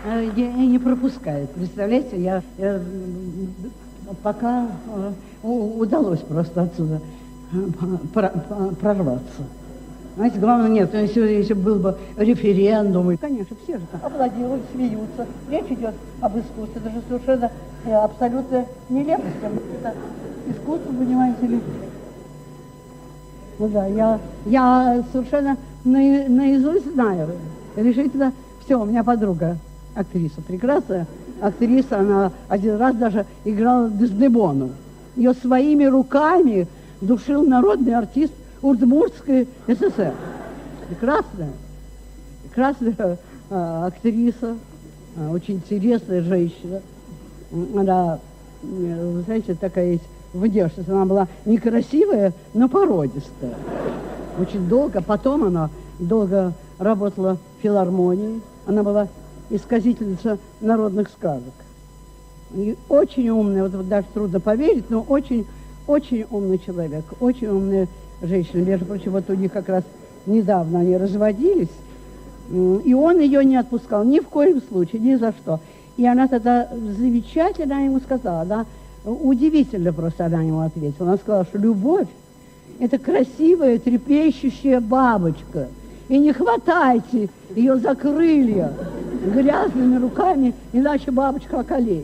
э, не, не пропускает. Представляете, я, я пока э, удалось просто отсюда прорваться. Знаете, главное, нет, если, если был бы референдум, конечно, все же там аплодируют, смеются. Речь идет об искусстве, это же совершенно э, абсолютно нелепость. Это искусство, понимаете ли. Ну да, я, я совершенно на, наизусть знаю. Решительно все, у меня подруга, актриса прекрасная, актриса, она один раз даже играла Дездемону. Ее своими руками душил народный артист Удмуртской ССР. Прекрасная, прекрасная а, актриса, а, очень интересная женщина. Она, вы знаете, такая есть внешность. Она была некрасивая, но породистая. Очень долго. Потом она долго работала в филармонии. Она была исказительница народных сказок. И очень умная, вот, вот даже трудно поверить, но очень, очень умный человек, очень умная женщина. Между прочим, вот у них как раз недавно они разводились, и он ее не отпускал ни в коем случае, ни за что. И она тогда замечательно ему сказала, да, удивительно просто она ему ответила. Она сказала, что любовь – это красивая, трепещущая бабочка. И не хватайте ее за крылья грязными руками, иначе бабочка околеет.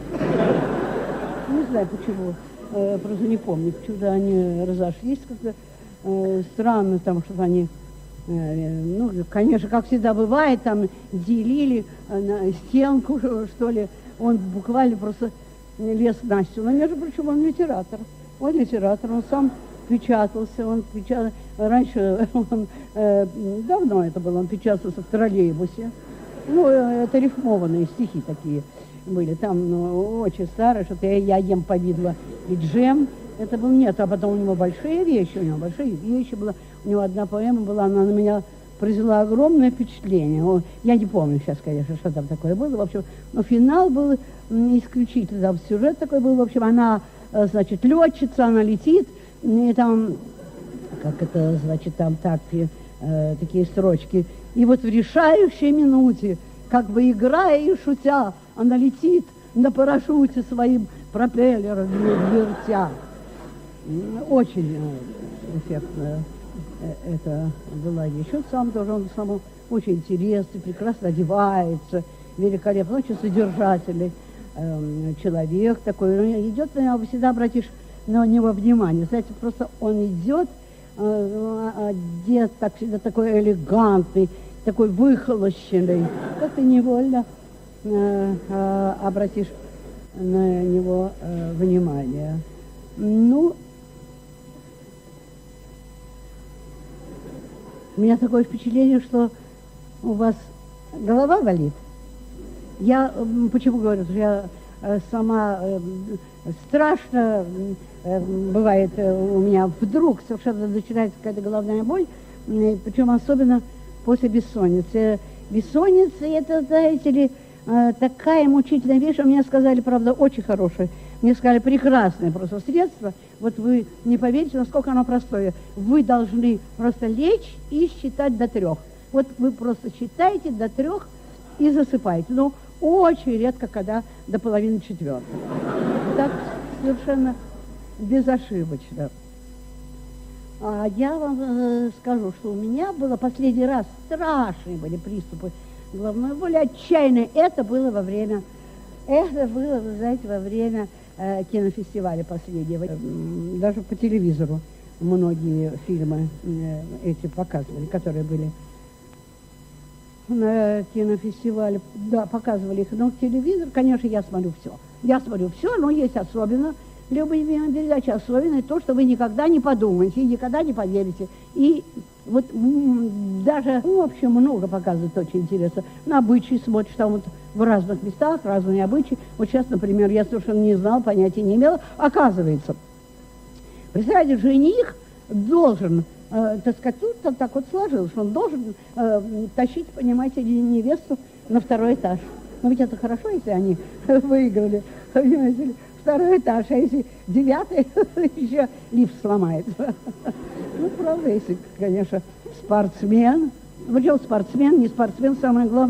Не знаю, почему, э, просто не помню, почему-то они разошлись как-то э, странно, там, что они, э, ну, конечно, как всегда бывает, там делили э, на стенку, что ли, он буквально просто лез Настю. Но, между прочим, он литератор, он литератор, он сам печатался, он печатал, раньше, он, э, давно это было, он печатался в троллейбусе, ну, это рифмованные стихи такие были, там, ну, очень старые, что-то я, я ем повидло и джем, это был нет, а потом у него большие вещи, у него большие вещи было, у него одна поэма была, она на меня произвела огромное впечатление, он, я не помню сейчас, конечно, что там такое было, в общем, но финал был исключительно, там сюжет такой был, в общем, она, значит, летчица, она летит, и там, как это, значит, там так, э, такие строчки, и вот в решающей минуте, как бы играя и шутя, она летит на парашюте своим пропеллером вертя. Очень эффектная это была вещь. Он сам тоже, он сам очень интересный, прекрасно одевается, великолепно, очень содержательный э, человек такой. Идет, всегда обратишь на него внимание. Знаете, просто он идет, э, одет так, всегда такой элегантный, такой выхолощенный, как ты невольно э, э, обратишь на него э, внимание. Ну, у меня такое впечатление, что у вас голова болит. Я почему говорю, что я э, сама э, страшно э, бывает э, у меня вдруг совершенно начинается какая-то головная боль, э, причем особенно после бессонницы. Бессонница, это, знаете ли, э, такая мучительная вещь. Мне сказали, правда, очень хорошее. Мне сказали, прекрасное просто средство. Вот вы не поверите, насколько оно простое. Вы должны просто лечь и считать до трех. Вот вы просто считаете до трех и засыпаете. Но очень редко, когда до половины четвертого. Так совершенно безошибочно. А я вам э, скажу, что у меня было последний раз страшные были приступы головной боли, отчаянные. Это было во время, это было, вы знаете, во время э, кинофестиваля последнего. Даже по телевизору многие фильмы э, эти показывали, которые были на кинофестивале. Да, показывали их. Но телевизор, конечно, я смотрю все. Я смотрю все, но есть особенно любимая передача, особенно то, что вы никогда не подумаете, никогда не поверите. И вот даже, ну, в общем, много показывают, очень интересно. На обычаи смотришь, там вот в разных местах, разные обычаи. Вот сейчас, например, я совершенно не знала, понятия не имела. Оказывается, представляете, жених должен, э, так сказать, ну, так, так вот сложилось, что он должен э, тащить, понимаете, невесту на второй этаж. Но ведь это хорошо, если они выиграли, понимаете ли, второй этаж, а если девятый, еще лифт сломается. Ну, правда, если, конечно, спортсмен, причем спортсмен, не спортсмен, самое главное,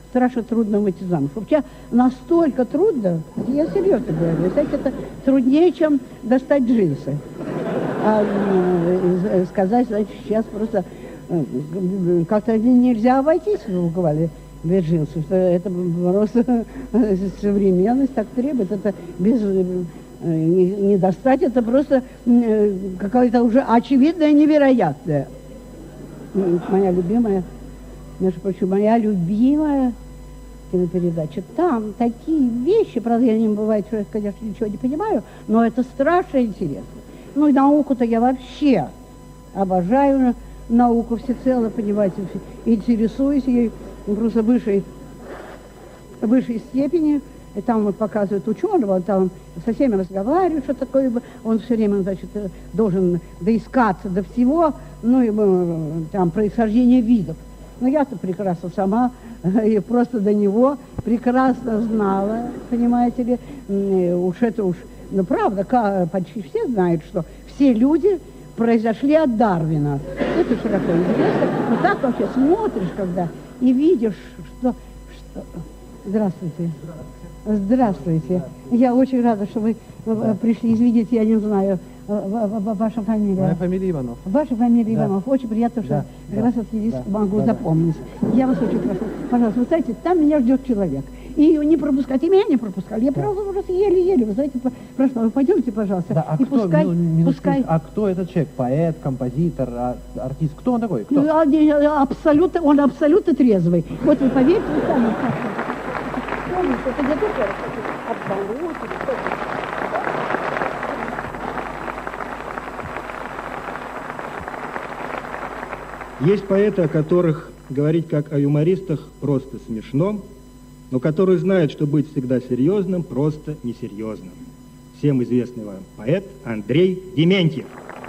страшно трудно выйти замуж. Вообще настолько трудно, я серьезно говорю, знаете, это труднее, чем достать джинсы. А, э, сказать, значит, сейчас просто э, как-то нельзя обойтись в буквально без джинсов. Это просто современность так требует. Это без... Не, не достать, это просто э, какая-то уже очевидная, невероятная. Моя любимая, между прочим, моя любимая кинопередача. Там такие вещи, правда, я не бывает, что я, конечно, ничего не понимаю, но это страшно интересно. Ну и науку-то я вообще обожаю науку всецело, понимаете, интересуюсь ей просто высшей, высшей степени. И там вот показывают ученого, там со всеми разговаривают, что такое, он все время, значит, должен доискаться до всего, ну, и там происхождение видов. Но я-то прекрасно сама, и просто до него прекрасно знала, понимаете ли, уж это уж, ну, правда, почти все знают, что все люди произошли от Дарвина. Это широко известно, но так вообще смотришь, когда, и видишь, что... что... Здравствуйте. Здравствуйте. Я очень рада, что вы пришли. Извините, я не знаю, ваша фамилия. Моя фамилия Иванов. Ваша фамилия да. Иванов. Очень приятно, что да. раз отъявись, да. могу да, запомнить. Да. Я вас очень прошу, пожалуйста, вы знаете, там меня ждет человек. И не пропускать, и меня не пропускали. Я да. просто уже еле-еле, вы знаете, прошу, вы пойдемте, пожалуйста. Да, а и кто, пускай, мину, пускай... А кто этот человек? Поэт, композитор, а, артист? Кто он такой? Кто? Ну, абсолютно, он абсолютно трезвый. Вот вы поверьте, вы сами это я тоже обмануть, Есть поэты, о которых говорить как о юмористах просто смешно, но которые знают, что быть всегда серьезным просто несерьезным. Всем известный вам поэт Андрей Дементьев.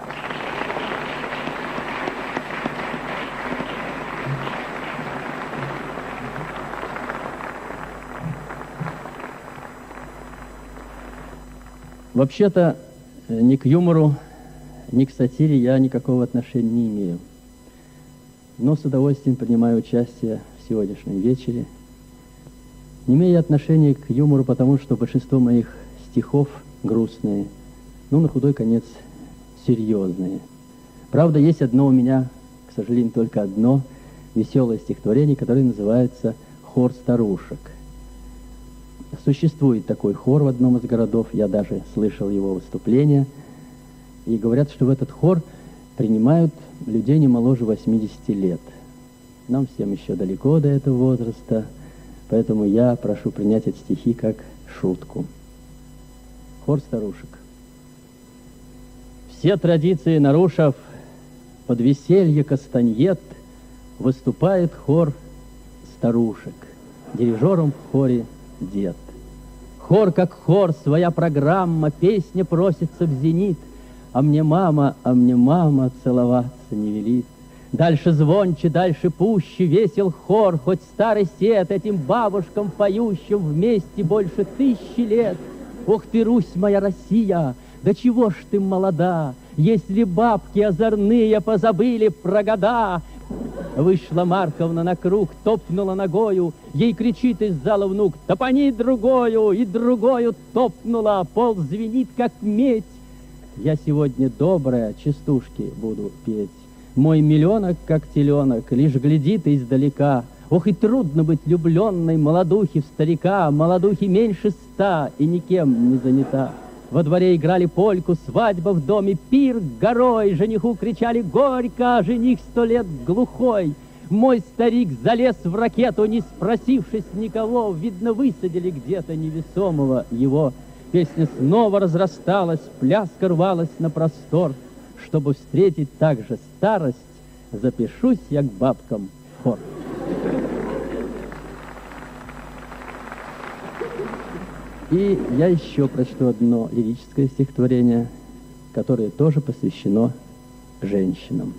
Вообще-то ни к юмору, ни к сатире я никакого отношения не имею. Но с удовольствием принимаю участие в сегодняшнем вечере. Не имею отношения к юмору, потому что большинство моих стихов грустные, ну, на худой конец, серьезные. Правда, есть одно у меня, к сожалению, только одно веселое стихотворение, которое называется «Хор старушек». Существует такой хор в одном из городов, я даже слышал его выступление, и говорят, что в этот хор принимают людей не моложе восьмидесяти лет. Нам всем еще далеко до этого возраста, поэтому я прошу принять эти стихи как шутку. Хор старушек. Все традиции нарушив, под веселье кастаньет выступает хор старушек. Дирижером в хоре дед. Хор как хор, своя программа, песня просится в зенит, а мне мама, а мне мама целоваться не велит. Дальше звонче, дальше пуще весел хор, хоть старый сед этим бабушкам поющим вместе больше тысячи лет. Ох ты, Русь моя Россия, да чего ж ты молода, если бабки озорные позабыли про года. Вышла Марковна на круг, топнула ногою, ей кричит из зала внук: «Топани другою!» И другою топнула, пол звенит, как медь. Я сегодня добрая, частушки буду петь. Мой миллионок, как теленок, лишь глядит издалека. Ох, и трудно быть влюбленной молодухи в старика, молодухи меньше ста и никем не занята. Во дворе играли польку, свадьба в доме, пир горой, жениху кричали горько, а жених сто лет глухой. Мой старик залез в ракету, не спросившись никого, видно, высадили где-то невесомого его. Песня снова разрасталась, пляска рвалась на простор. Чтобы встретить также старость, запишусь я к бабкам в хор. И я еще прочту одно лирическое стихотворение, которое тоже посвящено женщинам.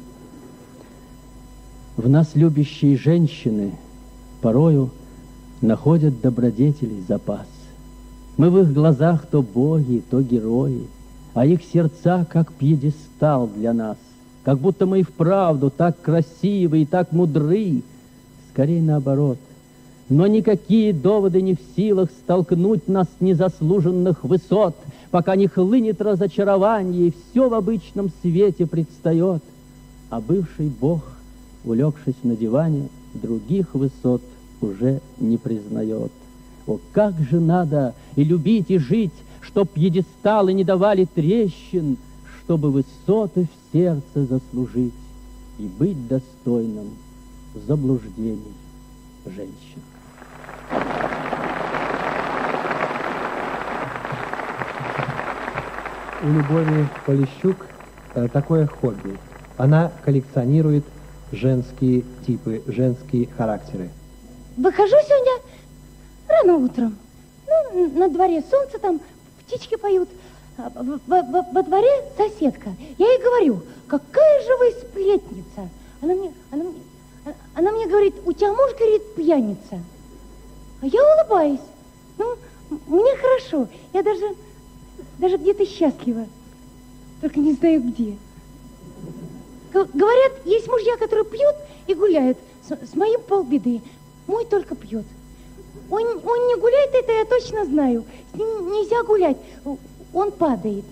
В нас любящие женщины порою находят добродетелей запас. Мы в их глазах то боги, то герои, а их сердца как пьедестал для нас. Как будто мы и вправду так красивы и так мудры. Скорее наоборот. Но никакие доводы не в силах столкнуть нас с незаслуженных высот, пока не хлынет разочарование, и все в обычном свете предстает. А бывший Бог, улегшись на диване, других высот уже не признает. О, как же надо и любить, и жить, чтоб пьедесталы не давали трещин, чтобы высоты в сердце заслужить и быть достойным заблуждений женщин. У Любови Полищук э, такое хобби. Она коллекционирует женские типы, женские характеры. Выхожу сегодня рано утром. Ну, на дворе солнце, там птички поют. А Во, во- во дворе соседка. Я ей говорю, какая же вы сплетница. Она мне, она мне, она мне говорит, у тебя муж, говорит, пьяница. А я улыбаюсь. Ну, м- мне хорошо. Я даже, даже где-то счастлива. Только не знаю где. Г- Говорят, есть мужья, которые пьют и гуляют. С, с моим полбеды. Мой только пьет. Он, он не гуляет, это я точно знаю. С ним нельзя гулять. Он падает.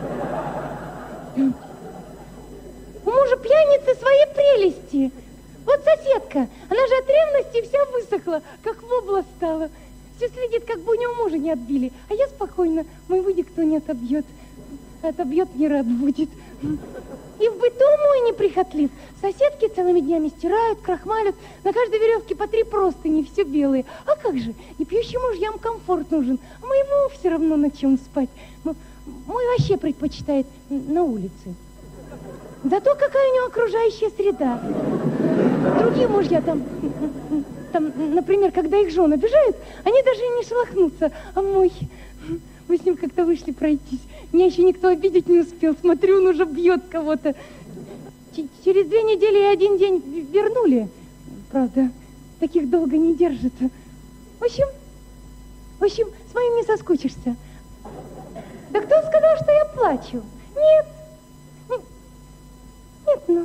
У мужа пьяницы свои прелести. Вот соседка, она же от ревности вся высохла, как вобла стала. Все следит, как бы у него мужа не отбили. А я спокойно, моего никто не отобьет. Отобьет, не рад будет. И в быту мой неприхотлив. Соседки целыми днями стирают, крахмалят. На каждой веревке по три простыни, все белые. А как же, не пьющим мужьям комфорт нужен. А моему все равно на чем спать. М- Мой вообще предпочитает на улице. Зато какая у него окружающая среда. Другие мужья там, там, например, когда их жены обижают, они даже и не шелохнутся. А мой, мы с ним как-то вышли пройтись. Меня еще никто обидеть не успел. Смотрю, он уже бьет кого-то. Ч- Через две недели и один день в- вернули. Правда, таких долго не держат. В общем, в общем, с моим не соскучишься. Да кто сказал, что я плачу? Нет. Н- Нет, ну.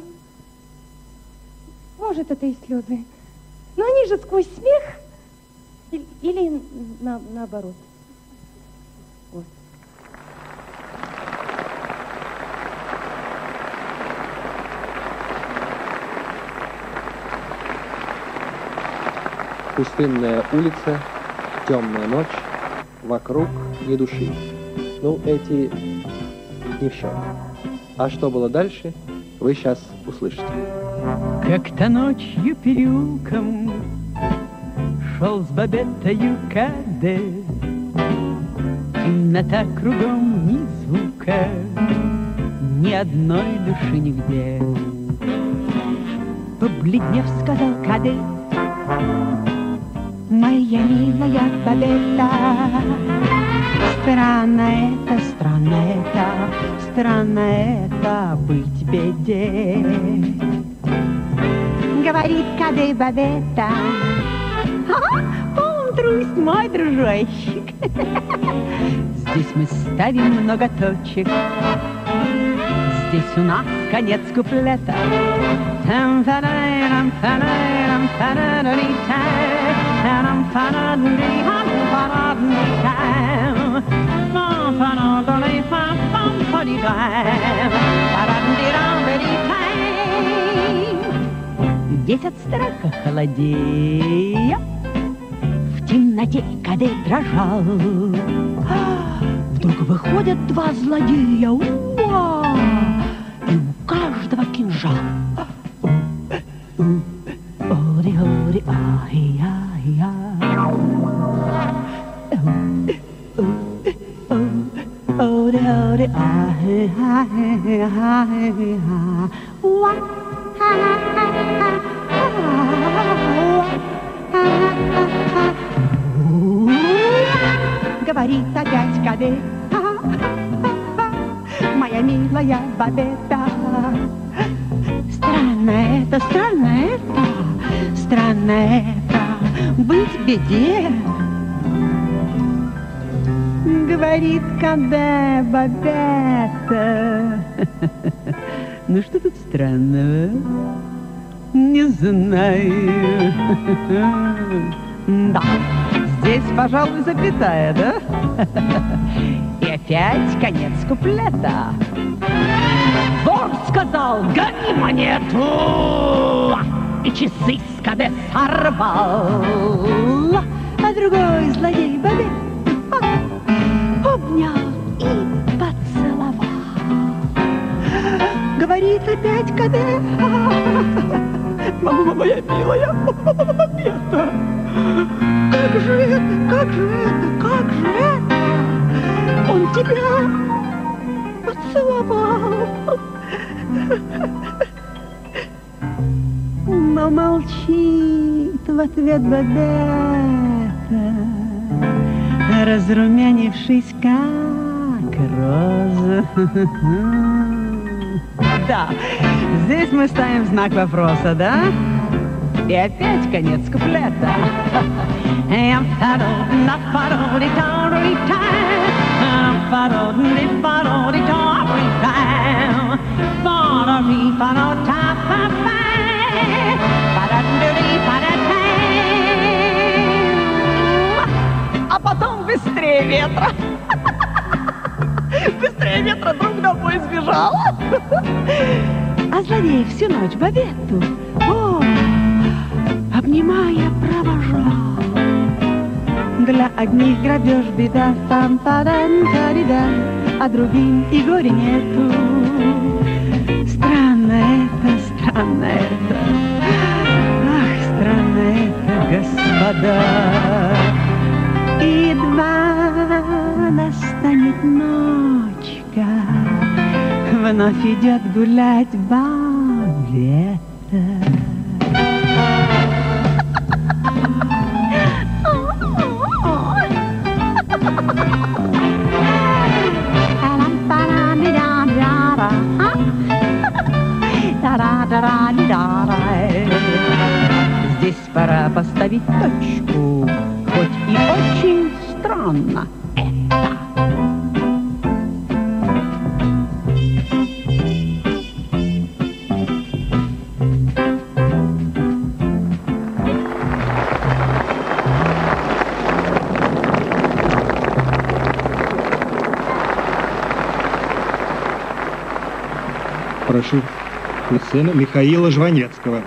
Может, это и слезы. Но они же сквозь смех. Или, или на, наоборот. Вот. Пустынная улица, темная ночь, вокруг ни души. Ну, эти не в счет. А что было дальше, вы сейчас услышите. Как-то ночью переулком шел с Бабеттою Каде. Темнота кругом, ни звука, ни одной души нигде. Побледнев, сказал Каде: моя милая Бабетта, странно это, странно это, странно это быть в беде. Говорит Каде Бабетта: полнтрусть, мой дружочек. Здесь мы ставим много точек, здесь у нас конец куплета. Там фанайрам, фанайрам, фанараритай, там фанарарихам, фанараритай, там фанарарихам, фанараритай, фанараритай. Здесь от страха холодея в темноте Каде дрожал. Вдруг выходят два злодея, уа, и у каждого кинжал. Ори-ори, ай-яй-я. Ори-ори, ай-яй-я. Говорит опять Каде: моя милая Бабетта, странно это, странно это, странно это быть в беде. Говорит Каде Бабетта: ну что тут странного? Не знаю. Да, здесь, пожалуй, запятая, да? И опять конец куплета. Вор сказал, гони монету, и часы с КД сорвал. А другой злодей бабе обнял и поцеловал. Говорит опять КД: мама моя милая, это, как же это, как же это, как же это? Он тебя поцеловал. Но молчит в ответ Бабетта, разрумянившись, как роза. Да, здесь мы ставим знак вопроса, да? И опять конец куплета. А потом быстрее ветра. Быстрее ветра друг домой сбежал. А злодей всю ночь Бабетту, о, обнимая, провожал. Для одних грабеж беда, там падан тарида, а другим и горя нету. Странно это, странно это, ах, странно это, господа. Едва настанет ночка, вновь идет гулять Бабетта. Здесь пора поставить точку, хоть и очень странно это. Прошу на сцену Михаила Жванецкого.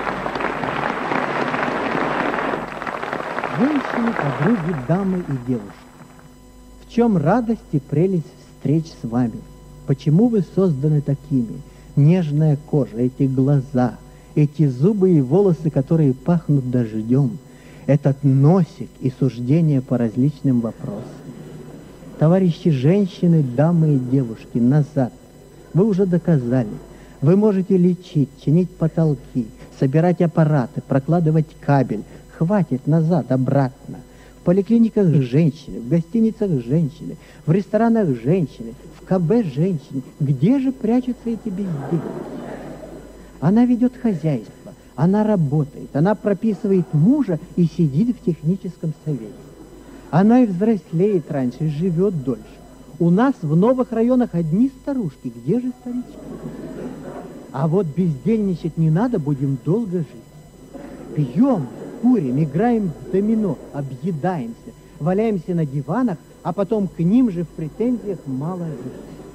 Женщины, подруги, дамы и девушки, в чем радость и прелесть встреч с вами? Почему вы созданы такими? Нежная кожа, эти глаза, эти зубы и волосы, которые пахнут дождем, этот носик и суждения по различным вопросам. Товарищи женщины, дамы и девушки, назад. Вы уже доказали. Вы можете лечить, чинить потолки, собирать аппараты, прокладывать кабель. Хватит назад, обратно. В поликлиниках женщины, в гостиницах женщины, в ресторанах женщины, в КБ женщины. Где же прячутся эти бездельники? Она ведет хозяйство, она работает, она прописывает мужа и сидит в техническом совете. Она и взрослеет раньше, и живет дольше. У нас в новых районах одни старушки, где же старички? А вот бездельничать не надо, будем долго жить. Пьем, курим, играем в домино, объедаемся, валяемся на диванах, а потом к ним же в претензиях мало жить.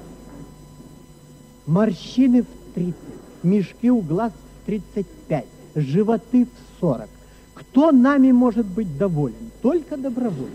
Морщины в тридцать, мешки у глаз в тридцать пять, животы в сорок. Кто нами может быть доволен? Только добровольно.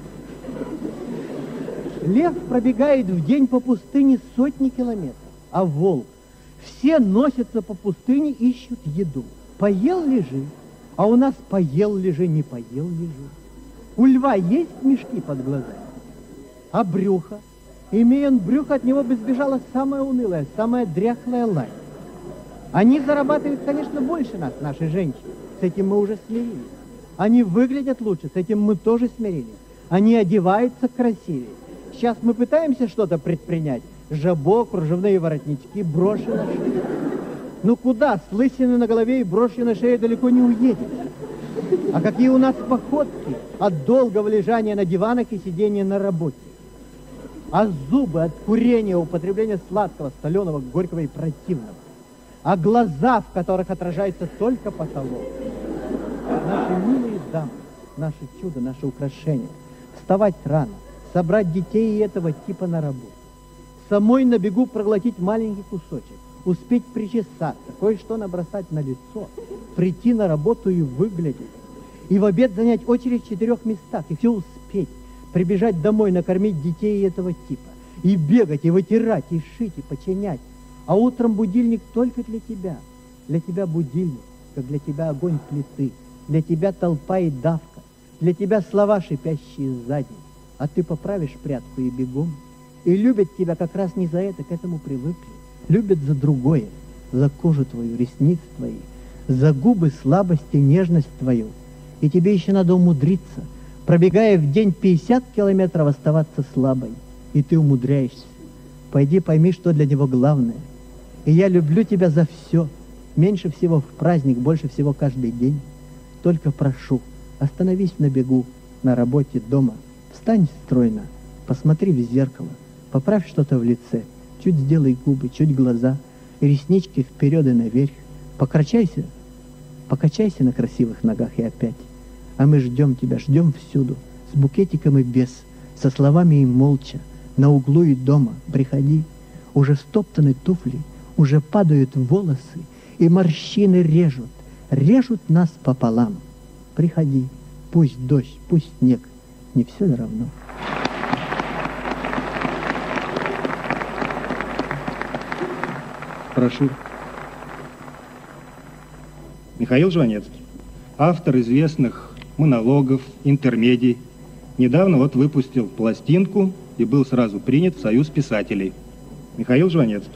Лев пробегает в день по пустыне сотни километров, а волк все носятся по пустыне, ищут еду. Поел — лежи, а у нас поел — лежи, не поел — лежи. У льва есть мешки под глазами, а брюхо? Имея он брюхо, от него бы сбежала самая унылая, самая дряхлая лань. Они зарабатывают, конечно, больше нас, наши женщины. С этим мы уже смирились. Они выглядят лучше, с этим мы тоже смирились. Они одеваются красивее. Сейчас мы пытаемся что-то предпринять. Жабо, кружевные воротнички, броши на шею. Ну куда? С лысиной на голове и брошью на шею далеко не уедешь. А какие у нас походки от долгого лежания на диванах и сидения на работе. А зубы от курения, употребления сладкого, соленого, горького и противного. А глаза, в которых отражается только потолок. Наши милые дамы, наше чудо, наше украшение. Вставать рано, собрать детей и этого типа на работу. Самой на бегу проглотить маленький кусочек, успеть причесаться, кое-что набросать на лицо, прийти на работу и выглядеть. И в обед занять очередь в четырех местах, и все успеть. Прибежать домой, накормить детей этого типа. И бегать, и вытирать, и шить, и починять. А утром будильник только для тебя. Для тебя будильник, как для тебя огонь плиты. Для тебя толпа и давка. Для тебя слова, шипящие сзади. А ты поправишь прядку и бегом. И любят тебя как раз не за это, к этому привыкли. Любят за другое. За кожу твою, ресниц твои. За губы, слабость и нежность твою. И тебе еще надо умудриться, пробегая в день пятьдесят километров, оставаться слабой. И ты умудряешься. Пойди пойми, что для него главное. И я люблю тебя за все. Меньше всего в праздник, больше всего каждый день. Только прошу, остановись на бегу, на работе, дома. Встань стройно, посмотри в зеркало, поправь что-то в лице. Чуть сделай губы, чуть глаза, реснички вперед и наверх. Покачайся, покачайся на красивых ногах и опять. А мы ждем тебя, ждем всюду, с букетиком и без, со словами и молча, на углу и дома. Приходи, уже стоптаны туфли, уже падают волосы, и морщины режут, режут нас пополам. Приходи, пусть дождь, пусть снег, не все ли равно? Прошу. Михаил Жванецкий, автор известных монологов, интермедий. Недавно вот выпустил пластинку и был сразу принят в Союз писателей. Михаил Жванецкий.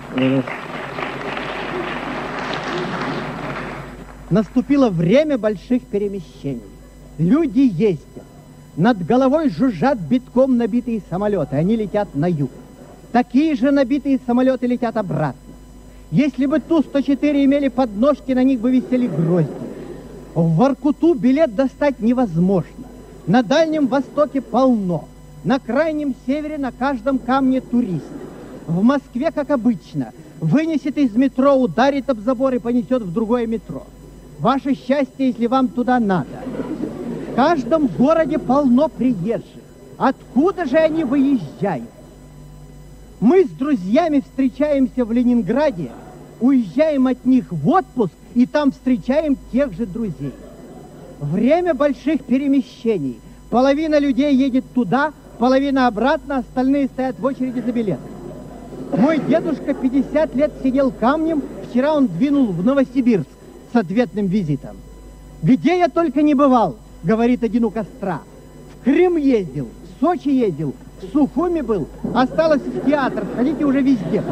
Наступило время больших перемещений. Люди ездят. Над головой жужжат битком набитые самолеты. Они летят на юг. Такие же набитые самолеты летят обратно. Если бы Ту сто четыре имели подножки, на них бы висели грозди. В Воркуту билет достать невозможно. На Дальнем Востоке полно. На Крайнем Севере на каждом камне турист. В Москве, как обычно, вынесет из метро, ударит об забор и понесет в другое метро. Ваше счастье, если вам туда надо. В каждом городе полно приезжих. Откуда же они выезжают? Мы с друзьями встречаемся в Ленинграде, уезжаем от них в отпуск и там встречаем тех же друзей. Время больших перемещений. Половина людей едет туда, половина обратно, остальные стоят в очереди за билетом. Мой дедушка пятьдесят лет сидел камнем, вчера он двинул в Новосибирск с ответным визитом. Где я только не бывал, говорит один у костра. В Крым ездил, в Сочи ездил, в Сухуми был, осталось в театр, сходите уже везде.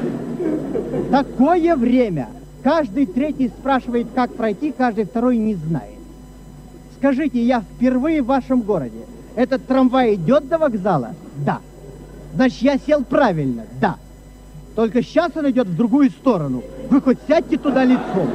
Такое время. Каждый третий спрашивает, как пройти, каждый второй не знает. Скажите, я впервые в вашем городе. Этот трамвай идет до вокзала? Да. Значит, я сел правильно? Да. Только сейчас он идет в другую сторону. Вы хоть сядьте туда лицом.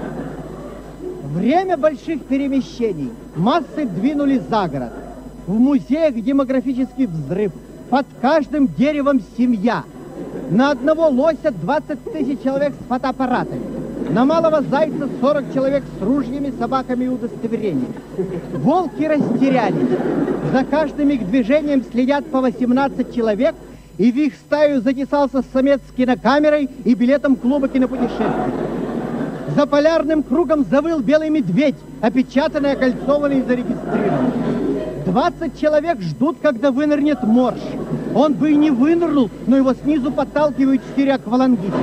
Время больших перемещений. Массы двинули за город. В музеях демографический взрыв. Под каждым деревом семья. На одного лося двадцать тысяч человек с фотоаппаратами. На малого зайца сорок человек с ружьями, собаками и удостоверениями. Волки растерялись. За каждым их движением следят по восемнадцать человек, и в их стаю затесался самец с кинокамерой и билетом клуба кинопутешествий. За полярным кругом завыл белый медведь, опечатанный, окольцованный и зарегистрированный. двадцать человек ждут, когда вынырнет морж. Он бы и не вынырнул, но его снизу подталкивают четыре аквалангиста.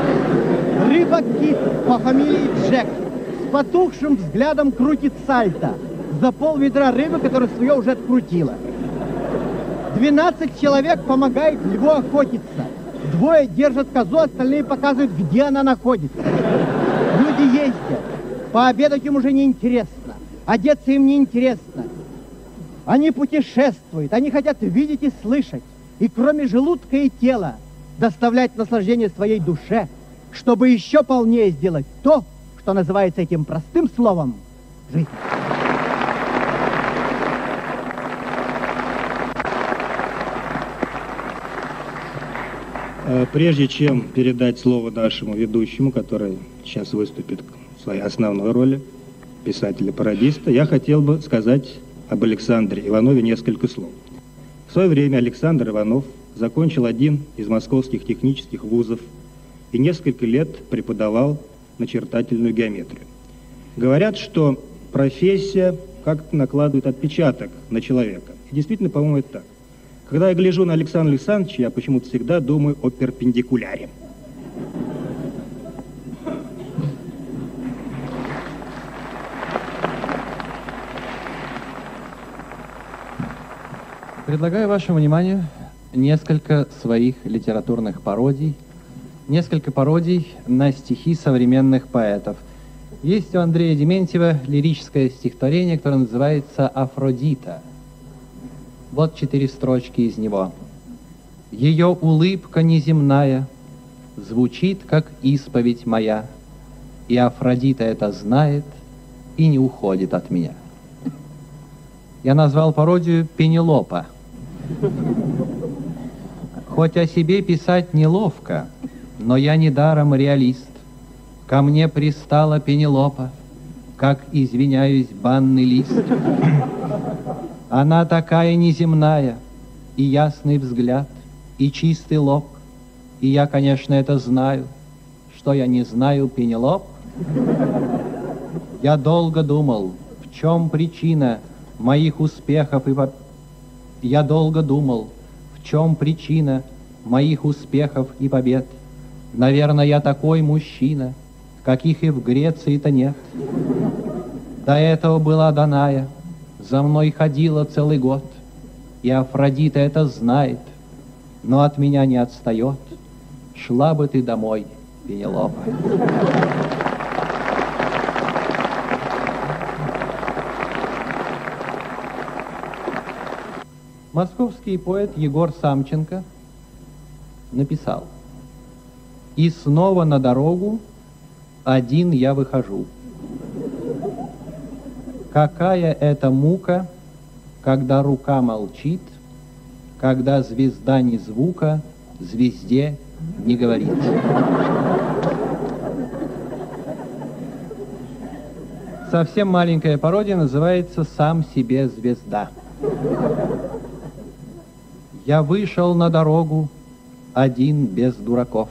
Рыба-кит по фамилии Джек с потухшим взглядом крутит сальто за пол ведра рыбы, которая свое уже открутила. двенадцать человек помогает льву охотиться. Двое держат козу, остальные показывают, где она находится. Люди ездят. Пообедать им уже неинтересно. Одеться им неинтересно. Они путешествуют. Они хотят видеть и слышать. И кроме желудка и тела доставлять наслаждение своей душе, чтобы еще полнее сделать то, что называется этим простым словом жизнь. Прежде чем передать слово нашему ведущему, который сейчас выступит в своей основной роли, писателя-пародиста, я хотел бы сказать об Александре Иванове несколько слов. В свое время Александр Иванов закончил один из московских технических вузов и несколько лет преподавал начертательную геометрию. Говорят, что профессия как-то накладывает отпечаток на человека. И действительно, по-моему, это так. Когда я гляжу на Александра Александровича, я почему-то всегда думаю о перпендикуляре. Предлагаю вашему вниманию несколько своих литературных пародий, несколько пародий на стихи современных поэтов. Есть у Андрея Дементьева лирическое стихотворение, которое называется «Афродита». Вот четыре строчки из него. «Ее улыбка неземная звучит, как исповедь моя, и Афродита это знает и не уходит от меня». Я назвал пародию «Пенелопа». Хоть о себе писать неловко, но я недаром реалист. Ко мне пристала Пенелопа, как, извиняюсь, банный лист. Она такая неземная, и ясный взгляд, и чистый лоб. И я, конечно, это знаю, что я не знаю Пенелоп. Я долго думал, в чем причина моих успехов и побед. Я долго думал, в чем причина моих успехов и побед. Наверное, я такой мужчина, каких и в Греции-то нет. До этого была Даная, за мной ходила целый год, и Афродита это знает, но от меня не отстает. Шла бы ты домой, Пенелопа. Московский поэт Егор Самченко написал: «И снова на дорогу один я выхожу. Какая это мука, когда рука молчит, когда звезда ни звука звезде не говорит». Совсем маленькая пародия называется «Сам себе звезда». Я вышел на дорогу один без дураков.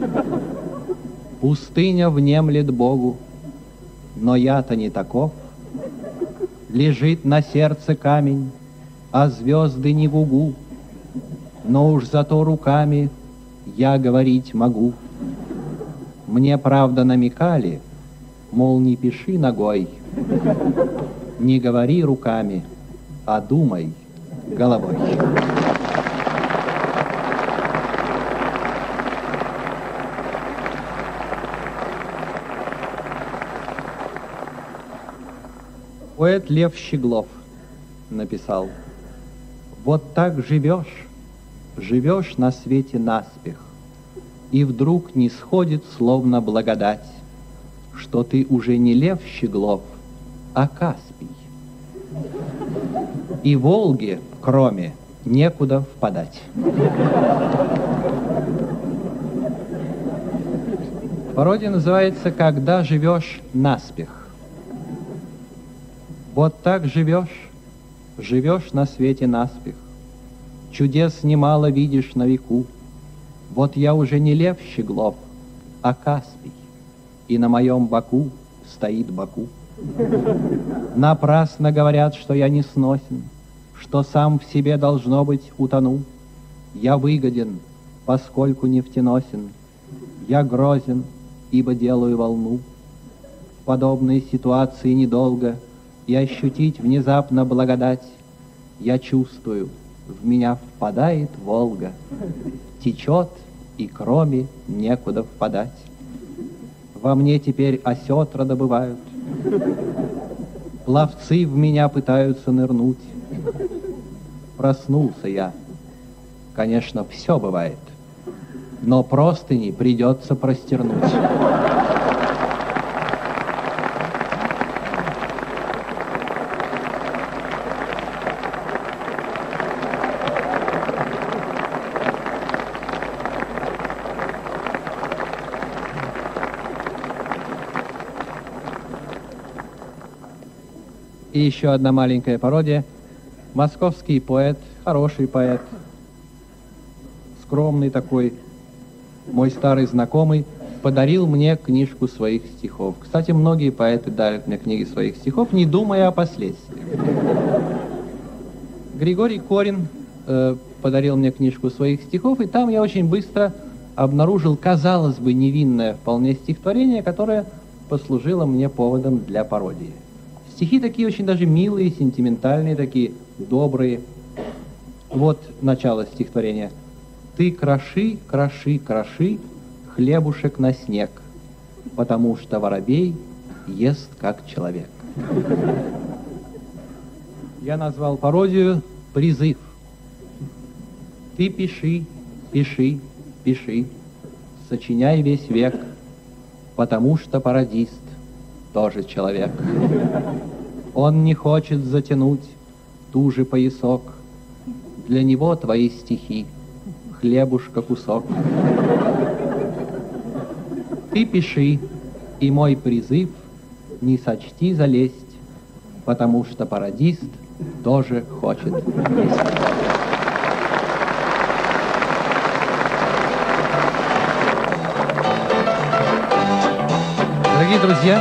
Пустыня внемлет Богу, но я-то не таков. Лежит на сердце камень, а звезды не в угу, но уж зато руками я говорить могу. Мне, правда, намекали, мол, не пиши ногой, не говори руками, а думай головой. Поэт Лев Щеглов написал: «Вот так живешь, живешь на свете наспех, и вдруг не сходит словно благодать, что ты уже не Лев Щеглов, а Каспий. И Волге, кроме, некуда впадать». Пародия называется «Когда живешь наспех». Вот так живешь, живешь на свете наспех, чудес немало видишь на веку. Вот я уже не Лев Щеглов, а Каспий, и на моем боку стоит Баку. Напрасно говорят, что я не сносен, что сам в себе, должно быть, утону. Я выгоден, поскольку нефтеносен, я грозен, ибо делаю волну. В подобной ситуации недолго и ощутить внезапно благодать. Я чувствую, в меня впадает Волга, течет, и кроме некуда впадать. Во мне теперь осетра добывают, пловцы в меня пытаются нырнуть. Проснулся я. Конечно, все бывает, но простыни придется простернуть. И еще одна маленькая пародия. Московский поэт, хороший поэт, скромный такой, мой старый знакомый, подарил мне книжку своих стихов. Кстати, многие поэты дарят мне книги своих стихов, не думая о последствиях. Григорий Корин э, подарил мне книжку своих стихов, и там я очень быстро обнаружил, казалось бы, невинное вполне стихотворение, которое послужило мне поводом для пародии. Стихи такие очень даже милые, сентиментальные, такие добрые. Вот начало стихотворения. «Ты кроши, кроши, кроши хлебушек на снег, потому что воробей ест как человек». Я назвал пародию «Призыв». Ты пиши, пиши, пиши, сочиняй весь век, потому что пародист тоже человек. Он не хочет затянуть туже поясок, для него твои стихи хлебушка кусок. Ты пиши, и мой призыв не сочти залезть, потому что пародист тоже хочет есть. Дорогие друзья,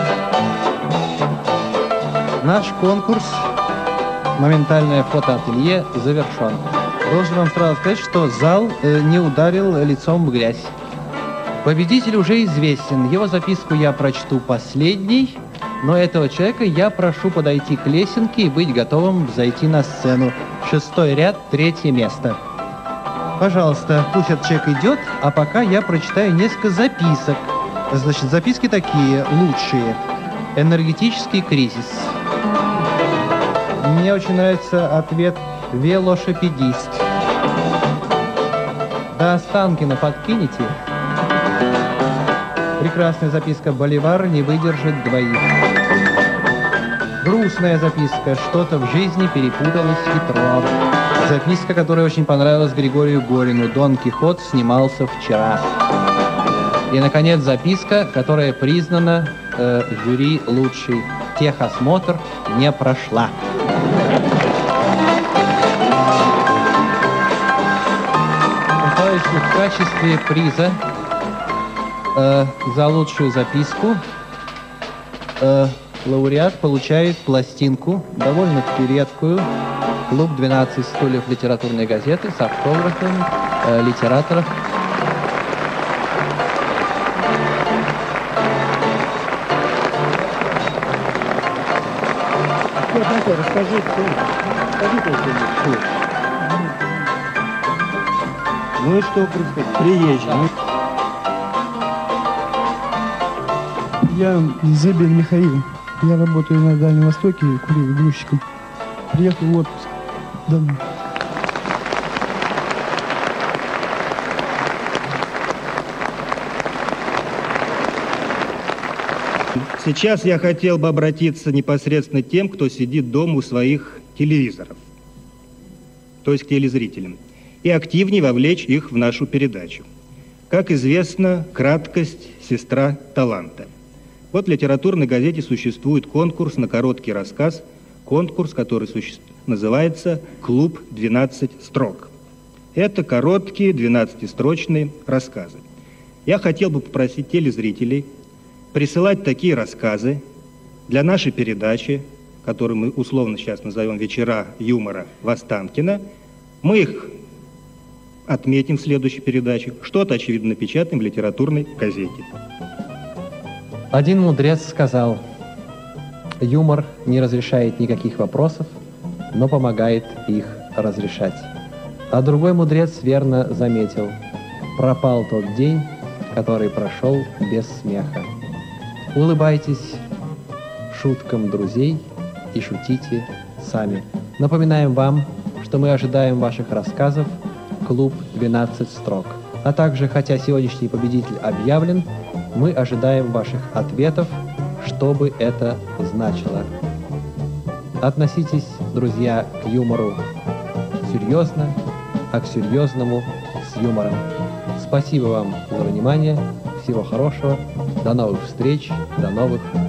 наш конкурс «Моментальное фотоателье» завершен. Должен вам сразу сказать, что зал э, не ударил лицом в грязь. Победитель уже известен. Его записку я прочту последней, но этого человека я прошу подойти к лесенке и быть готовым зайти на сцену. Шестой ряд, третье место. Пожалуйста, пусть этот человек идет, а пока я прочитаю несколько записок. Значит, записки такие, лучшие. Энергетический кризис. Мне очень нравится ответ «Велошипедист». До Останкина подкинете? Прекрасная записка «Боливар не выдержит двоих». Грустная записка «Что-то в жизни перепуталось хитро». Записка, которая очень понравилась Григорию Горину. «Дон Кихот снимался вчера». И, наконец, записка, которая признана э, жюри лучшей. Техосмотр не прошла. В качестве приза э, за лучшую записку э, лауреат получает пластинку, довольно-таки редкую, «Клуб двенадцать стульев» литературной газеты с автографами э, литераторов. Расскажи, расскажи, ну и что происходит? Приезжий. Я Зыбин Михаил. Я работаю на Дальнем Востоке, курил грузчиком. Приехал в отпуск домой. Сейчас я хотел бы обратиться непосредственно к тем, кто сидит дома у своих телевизоров, то есть к телезрителям, и активнее вовлечь их в нашу передачу. Как известно, краткость – сестра таланта. Вот в литературной газете существует конкурс на короткий рассказ, конкурс, который суще... называется «Клуб двенадцать строк». Это короткие двенадцатистрочные рассказы. Я хотел бы попросить телезрителей присылать такие рассказы для нашей передачи, которую мы условно сейчас назовем «Вечера юмора» в Останкино. Мы их отметим в следующей передаче. Что-то, очевидно, напечатаем в литературной газете. Один мудрец сказал: юмор не разрешает никаких вопросов, но помогает их разрешать. А другой мудрец верно заметил: пропал тот день, который прошел без смеха. Улыбайтесь шуткам друзей и шутите сами. Напоминаем вам, что мы ожидаем ваших рассказов «Клуб двенадцать строк». А также, хотя сегодняшний победитель объявлен, мы ожидаем ваших ответов, что бы это значило. Относитесь, друзья, к юмору серьезно, а к серьезному с юмором. Спасибо вам за внимание. Всего хорошего. До новых встреч, до новых